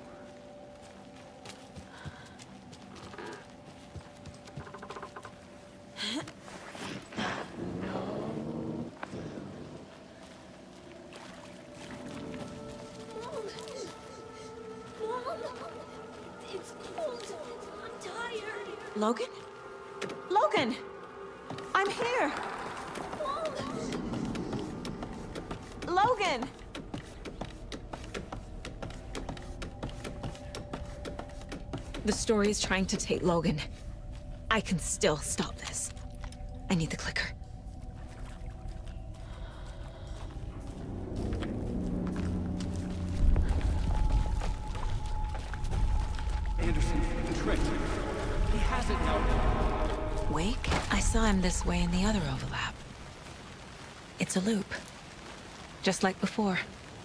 It's cold. I'm tired. Logan? Logan! I'm here! Logan! The story is trying to take Logan. I can still stop this. I need the clicker. Anderson, the trick. He has it now. Wake? I saw him this way in the other overlap. It's a loop. Just like before.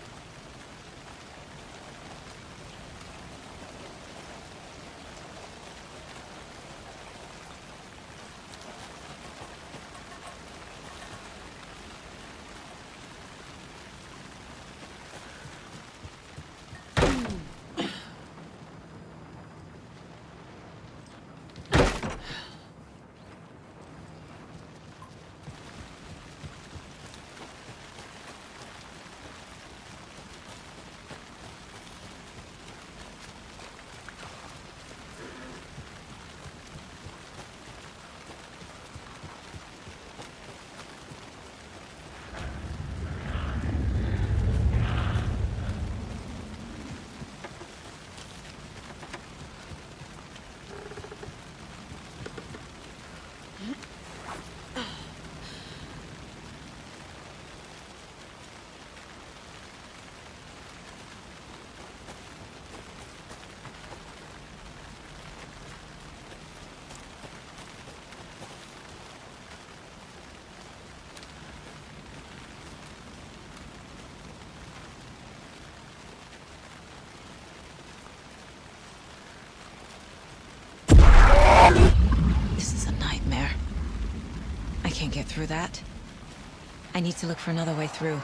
This is a nightmare. I can't get through that. I need to look for another way through.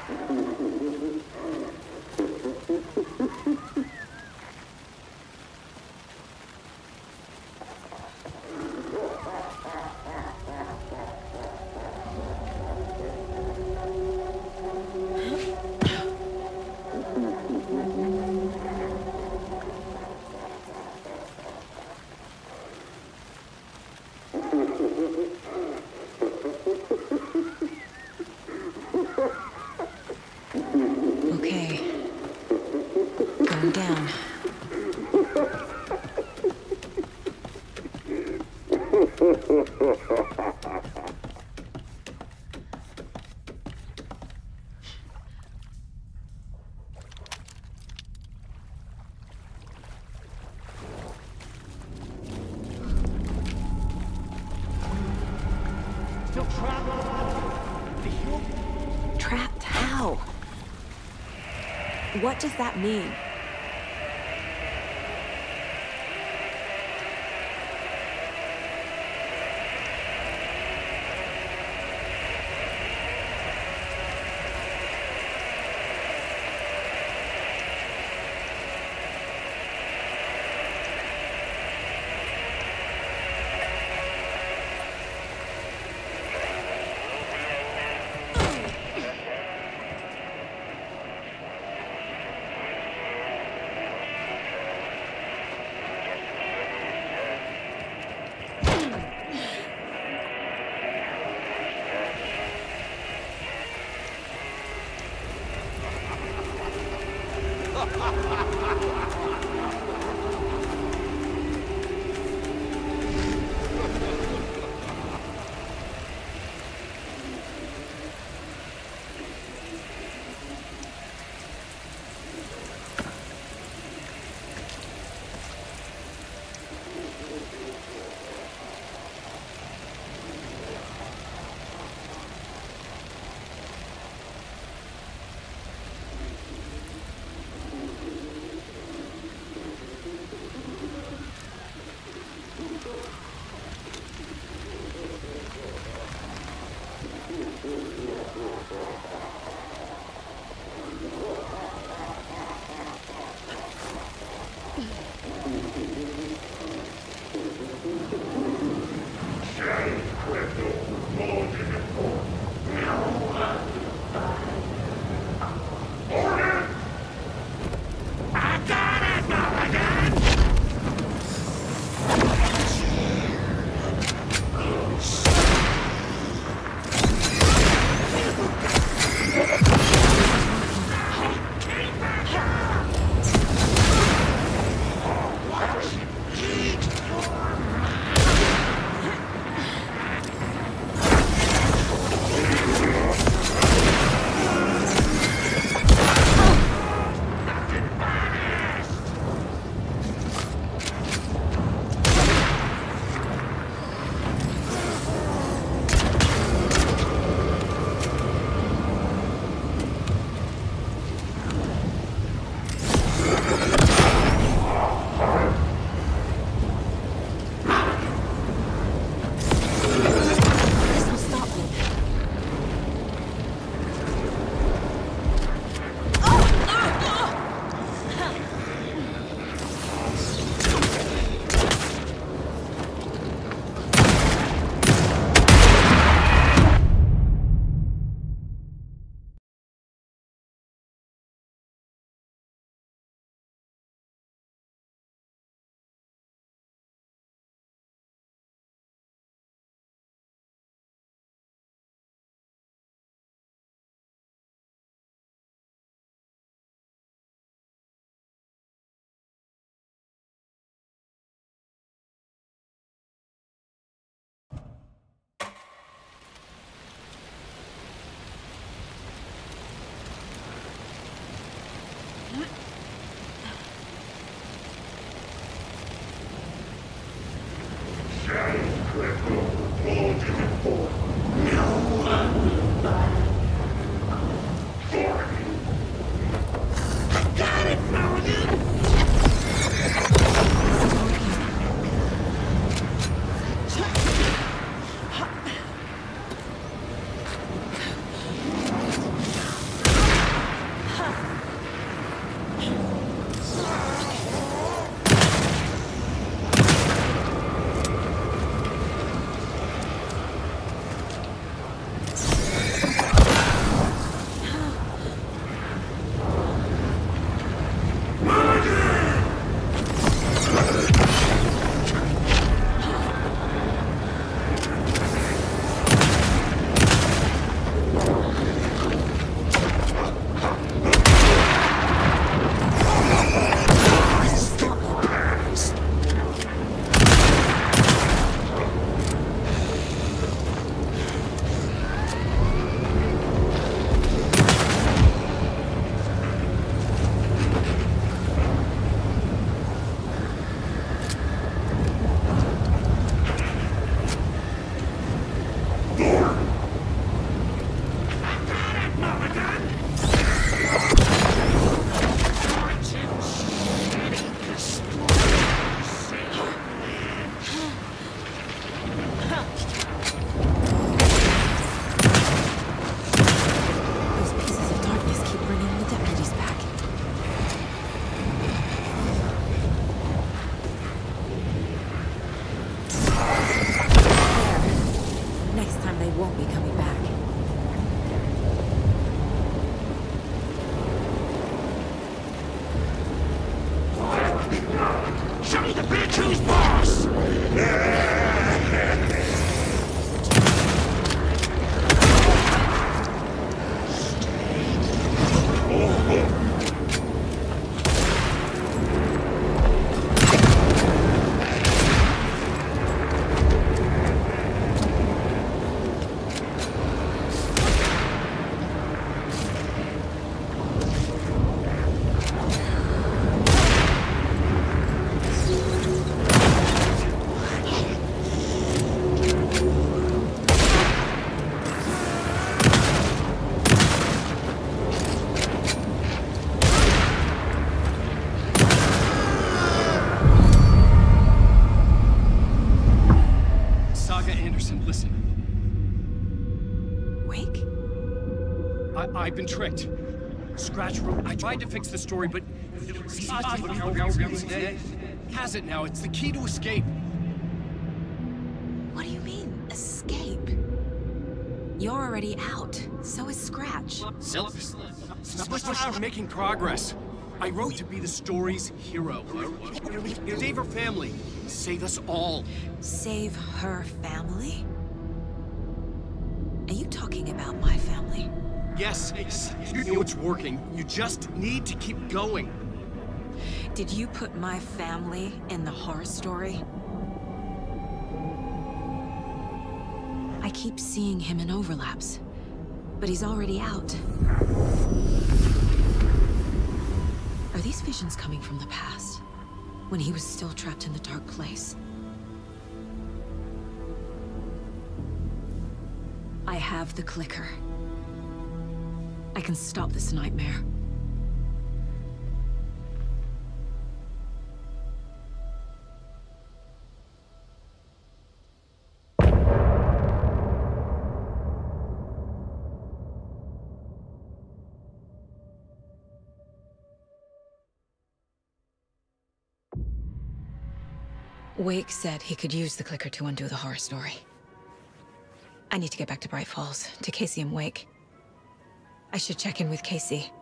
Okay. Going down. Still trapped. Trapped how? What does that mean? won't be coming back. Show me the bitch who's boss! I've been tricked. Scratch wrote. I tried to fix the story, but has it now. It's the key to escape. What do you mean, escape? You're already out. So is Scratch. We're making progress. I wrote to be the story's hero. Save her family. Save us all. Save her family? Are you talking about my family? Yes, you know it's working. You just need to keep going. Did you put my family in the horror story? I keep seeing him in overlaps, but he's already out. Are these visions coming from the past, when he was still trapped in the dark place? I have the clicker. I can stop this nightmare. Wake said he could use the clicker to undo the horror story. I need to get back to Bright Falls, to Casey and Wake. I should check in with Casey.